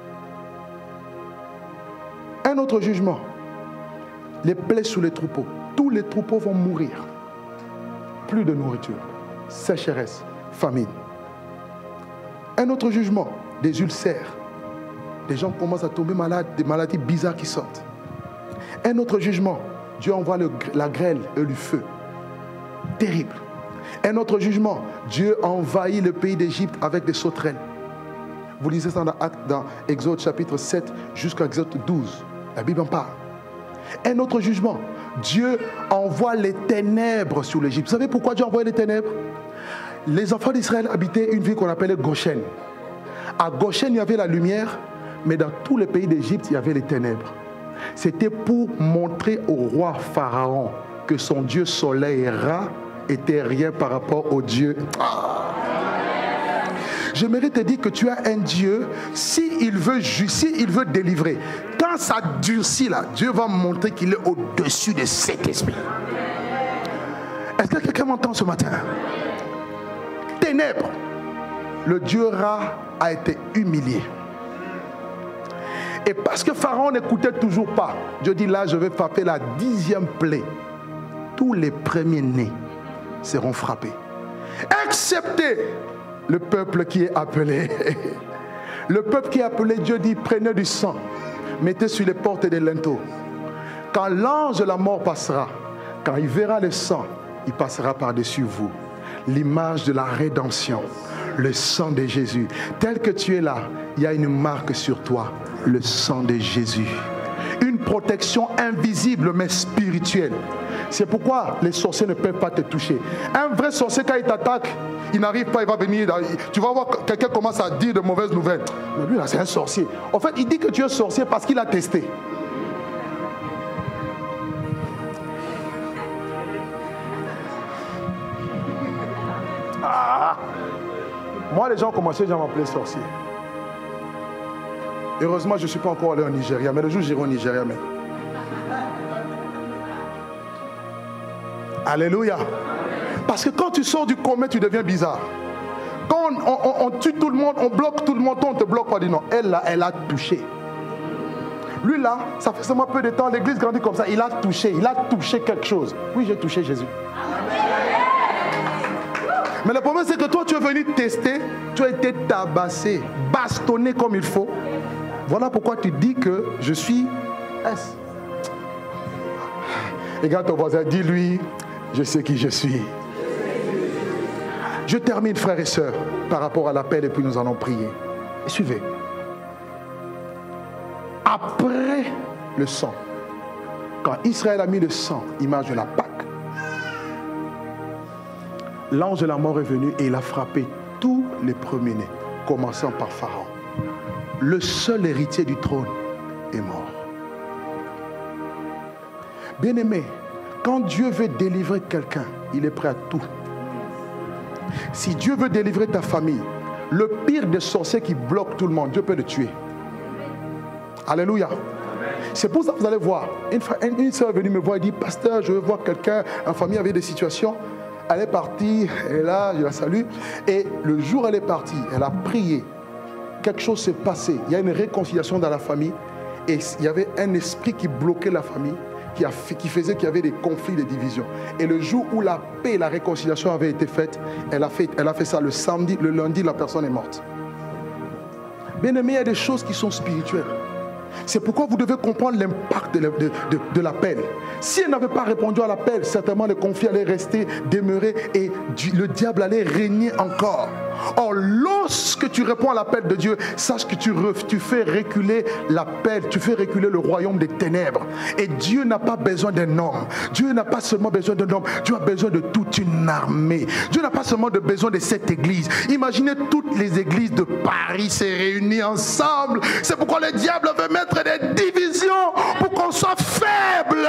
Un autre jugement, les plaies sous les troupeaux. Tous les troupeaux vont mourir. Plus de nourriture, sécheresse, famine. Un autre jugement, des ulcères. Les gens commencent à tomber malades, des maladies bizarres qui sortent. Un autre jugement, Dieu envoie la grêle et le feu. Terrible. Un autre jugement, Dieu envahit le pays d'Égypte avec des sauterelles. Vous lisez ça dans Exode chapitre 7 jusqu'à Exode 12. La Bible en parle. Un autre jugement, Dieu envoie les ténèbres sur l'Égypte. Vous savez pourquoi Dieu envoie les ténèbres? Les enfants d'Israël habitaient une ville qu'on appelait Goshen. À Goshen, il y avait la lumière, mais dans tous les pays d'Égypte, il y avait les ténèbres. C'était pour montrer au roi Pharaon que son Dieu soleil Ra était rien par rapport au Dieu. J'aimerais te dire que tu as un Dieu, s'il veut délivrer, quand ça durcit là, Dieu va montrer qu'il est au-dessus de cet esprit. Est-ce que quelqu'un m'entend ce matin? Ténèbres. Le Dieu Ra a été humilié. Et parce que Pharaon n'écoutait toujours pas, Dieu dit là, je vais frapper la 10e plaie. Tous les premiers-nés seront frappés. Excepté le peuple qui est appelé. Le peuple qui est appelé, Dieu dit, prenez du sang, mettez sur les portes des linteaux. Quand l'ange de la mort passera, quand il verra le sang, il passera par-dessus vous. L'image de la rédemption, le sang de Jésus. Tel que tu es là, il y a une marque sur toi, le sang de Jésus. Une protection invisible mais spirituelle. C'est pourquoi les sorciers ne peuvent pas te toucher. Un vrai sorcier, quand il t'attaque, il n'arrive pas, il va venir. Tu vas voir quelqu'un commence à dire de mauvaises nouvelles. Mais lui là, c'est un sorcier. En fait, il dit que tu es sorcier parce qu'il a testé. Moi, les gens ont commencé à m'appeler sorcier. Heureusement, je ne suis pas encore allé au Nigeria, mais le jour où j'irai au Nigeria, mais... Alléluia. Parce que quand tu sors du commun, tu deviens bizarre. Quand on tue tout le monde, on bloque tout le monde, on ne te bloque pas. Dis non, elle là, elle a touché. Lui là, ça fait seulement peu de temps, l'église grandit comme ça. Il a touché quelque chose. Oui, j'ai touché Jésus. Mais le problème, c'est que toi, tu es venu tester, tu as été tabassé, bastonné comme il faut. Voilà pourquoi tu dis que je suis S. Regarde ton voisin, dis-lui, je sais qui je suis. Je termine, frères et sœurs, par rapport à l'appel, et puis nous allons prier. Et suivez. Après le sang, quand Israël a mis le sang, image de la Pâque, l'ange de la mort est venu et il a frappé tous les premiers-nés, commençant par Pharaon. Le seul héritier du trône est mort. Bien-aimé, quand Dieu veut délivrer quelqu'un, il est prêt à tout. Si Dieu veut délivrer ta famille, le pire des sorciers qui bloque tout le monde, Dieu peut le tuer. Alléluia. C'est pour ça que vous allez voir. Une soeur est venue me voir et dit, pasteur, je veux voir quelqu'un, en famille avait des situations. Elle est partie, elle est là, je la salue. Et le jour où elle est partie, elle a prié. Quelque chose s'est passé. Il y a une réconciliation dans la famille. Et il y avait un esprit qui bloquait la famille. qui faisait qu'il y avait des conflits, des divisions. Et le jour où la paix et la réconciliation avaient été faites, elle a fait ça le samedi, le lundi, la personne est morte. Bien aimé, il y a des choses qui sont spirituelles. C'est pourquoi vous devez comprendre l'impact de l'appel. Si elle n'avait pas répondu à l'appel, certainement le conflit allait rester, demeurer et le diable allait régner encore. Or, lorsque tu réponds à l'appel de Dieu, sache que tu fais reculer l'appel, tu fais reculer le royaume des ténèbres. Et Dieu n'a pas besoin d'un homme. Dieu n'a pas seulement besoin d'un homme, Dieu a besoin de toute une armée. Dieu n'a pas seulement besoin de cette église. Imaginez toutes les églises de Paris se réunir ensemble. C'est pourquoi le diable veut mettre des divisions pour qu'on soit faible.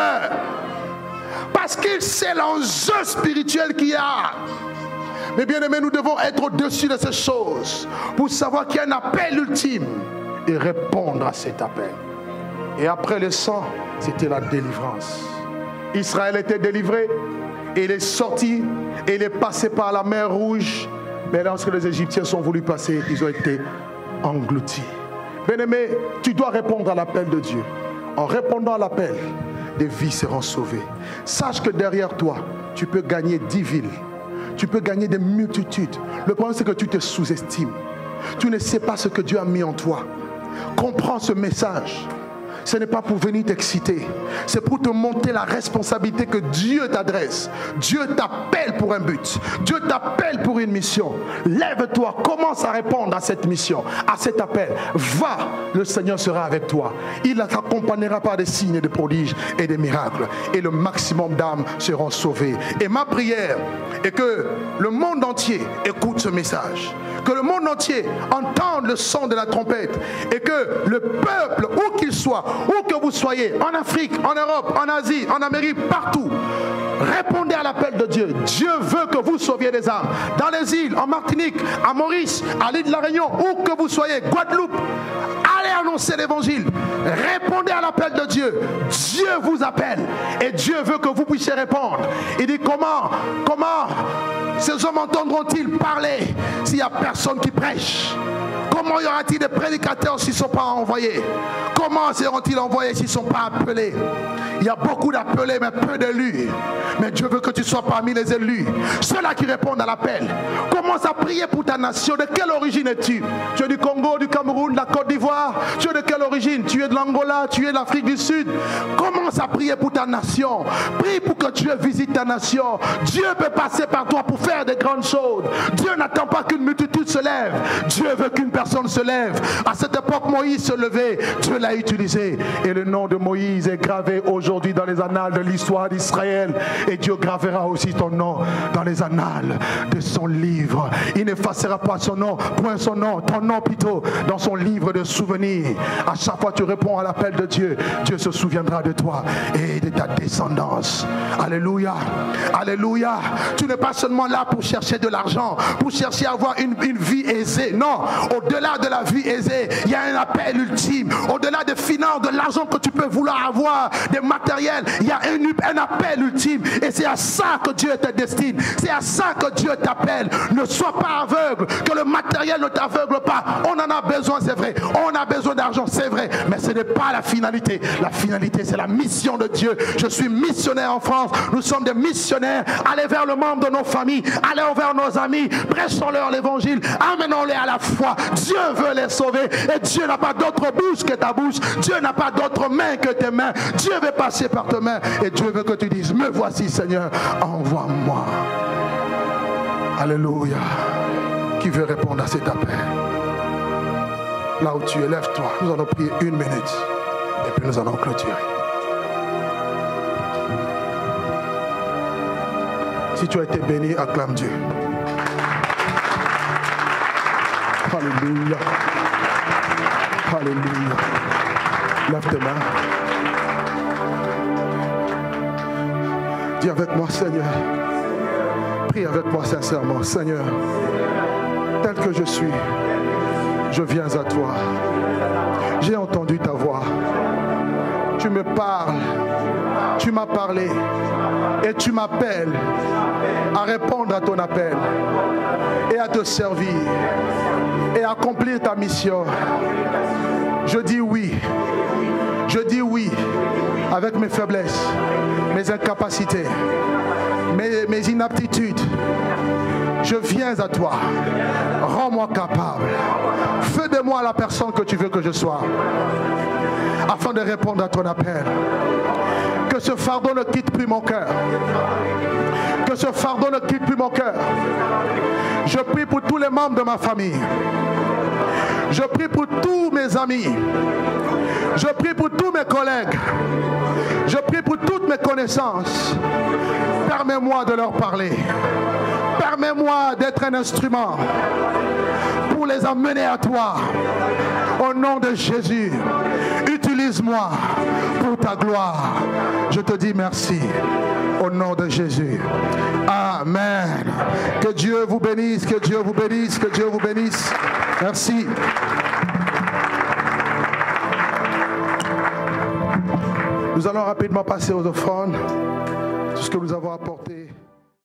Parce qu'il sait l'enjeu spirituel qu'il y a. Mais bien aimés, nous devons être au-dessus de ces choses pour savoir qu'il y a un appel ultime et répondre à cet appel. Et après le sang, c'était la délivrance. Israël était délivré, et il est sorti, et il est passé par la mer Rouge. Mais lorsque les Égyptiens sont voulus passer, ils ont été engloutis. Bien aimé, tu dois répondre à l'appel de Dieu. En répondant à l'appel, des vies seront sauvées. Sache que derrière toi, tu peux gagner 10 villes. Tu peux gagner des multitudes. Le problème, c'est que tu te sous-estimes. Tu ne sais pas ce que Dieu a mis en toi. Comprends ce message. Ce n'est pas pour venir t'exciter. C'est pour te montrer la responsabilité que Dieu t'adresse. Dieu t'appelle pour un but. Dieu t'appelle pour une mission. Lève-toi, commence à répondre à cette mission, à cet appel. Va, le Seigneur sera avec toi. Il t'accompagnera par des signes, des prodiges et des miracles. Et le maximum d'âmes seront sauvées. Et ma prière est que le monde entier écoute ce message. Que le monde entier entende le son de la trompette. Et que le peuple, où qu'il soit, où que vous soyez, en Afrique, en Europe, en Asie, en Amérique, partout, répondez à l'appel de Dieu. Dieu veut que vous sauviez des âmes. Dans les îles, en Martinique, à Maurice, à l'île de la Réunion, où que vous soyez, Guadeloupe, allez annoncer l'évangile. Répondez à l'appel de Dieu. Dieu vous appelle et Dieu veut que vous puissiez répondre. Il dit comment ces hommes entendront-ils parler s'il n'y a personne qui prêche? Comment y aura-t-il des prédicateurs s'ils ne sont pas envoyés? Comment seront-ils envoyés s'ils ne sont pas appelés? Il y a beaucoup d'appelés mais peu d'élus. Mais Dieu veut que tu sois parmi les élus, ceux-là qui répondent à l'appel. Commence à prier pour ta nation. De quelle origine es-tu? Tu es du Congo, du Cameroun, de la Côte d'Ivoire? Tu es de quelle origine? Tu es de l'Angola, tu es de l'Afrique du Sud? Commence à prier pour ta nation. Prie pour que Dieu visite ta nation. Dieu peut passer par toi pour faire des grandes choses. Dieu n'attend pas qu'une multitude se lève. Dieu veut qu'une personne se lève. À cette époque, Moïse se levait. Dieu l'a utilisé. Et le nom de Moïse est gravé aujourd'hui dans les annales de l'histoire d'Israël. Et Dieu gravera aussi ton nom dans les annales de son livre. Il n'effacera pas son nom, point son nom, ton nom plutôt, dans son livre de souvenirs. À chaque fois que tu réponds à l'appel de Dieu, Dieu se souviendra de toi et de ta descendance. Alléluia. Alléluia. Tu n'es pas seulement là pour chercher de l'argent, pour chercher à avoir une vie aisée. Non, au-delà de la vie aisée, il y a un appel ultime. Au-delà des finances, de l'argent que tu peux vouloir avoir, des matériels, il y a un appel ultime. Et c'est à ça que Dieu te destine. C'est à ça que Dieu t'appelle. Ne sois pas aveugle, que le matériel ne t'aveugle pas. On en a besoin, c'est vrai. On a besoin d'argent, c'est vrai. Mais ce n'est pas la finalité. La finalité, c'est la mission de Dieu. Je suis missionnaire en France. Nous sommes des missionnaires. Allez vers le membre de nos familles. Allez vers nos amis. Prêchons-leur l'évangile. Amenons-les à la foi. Dieu veut les sauver. Et Dieu n'a pas d'autre bouche que ta bouche. Dieu n'a pas d'autre main que tes mains. Dieu veut passer par tes mains. Et Dieu veut que tu dises, me voici Seigneur, envoie-moi. Alléluia. Qui veut répondre à cet appel? Là où tu es, lève-toi. Nous allons prier 1 minute. Et puis nous allons clôturer. Si tu as été béni, acclame Dieu. Alléluia. Alléluia. Lève tes mains. Dis avec moi, Seigneur. Prie avec moi sincèrement. Seigneur, tel que je suis, je viens à toi. J'ai entendu ta voix. Tu me parles. Tu m'as parlé. Et tu m'appelles à répondre à ton appel. Et à te servir. Et à accomplir ta mission. Je dis oui. Je dis oui avec mes faiblesses, mes incapacités, mes inaptitudes. Je viens à toi. Rends-moi capable. Fais de moi la personne que tu veux que je sois, afin de répondre à ton appel. Que ce fardeau ne quitte plus mon cœur. Que ce fardeau ne quitte plus mon cœur. Je prie pour tous les membres de ma famille. Je prie pour tous mes amis. Je prie pour tous mes collègues. Je prie pour toutes mes connaissances. Permets-moi de leur parler. Permets-moi d'être un instrument pour les amener à toi. Au nom de Jésus, utilise-moi pour ta gloire. Je te dis merci. Au nom de Jésus. Amen. Que Dieu vous bénisse, que Dieu vous bénisse, que Dieu vous bénisse. Merci. Nous allons rapidement passer aux offrandes. Tout ce que nous avons apporté.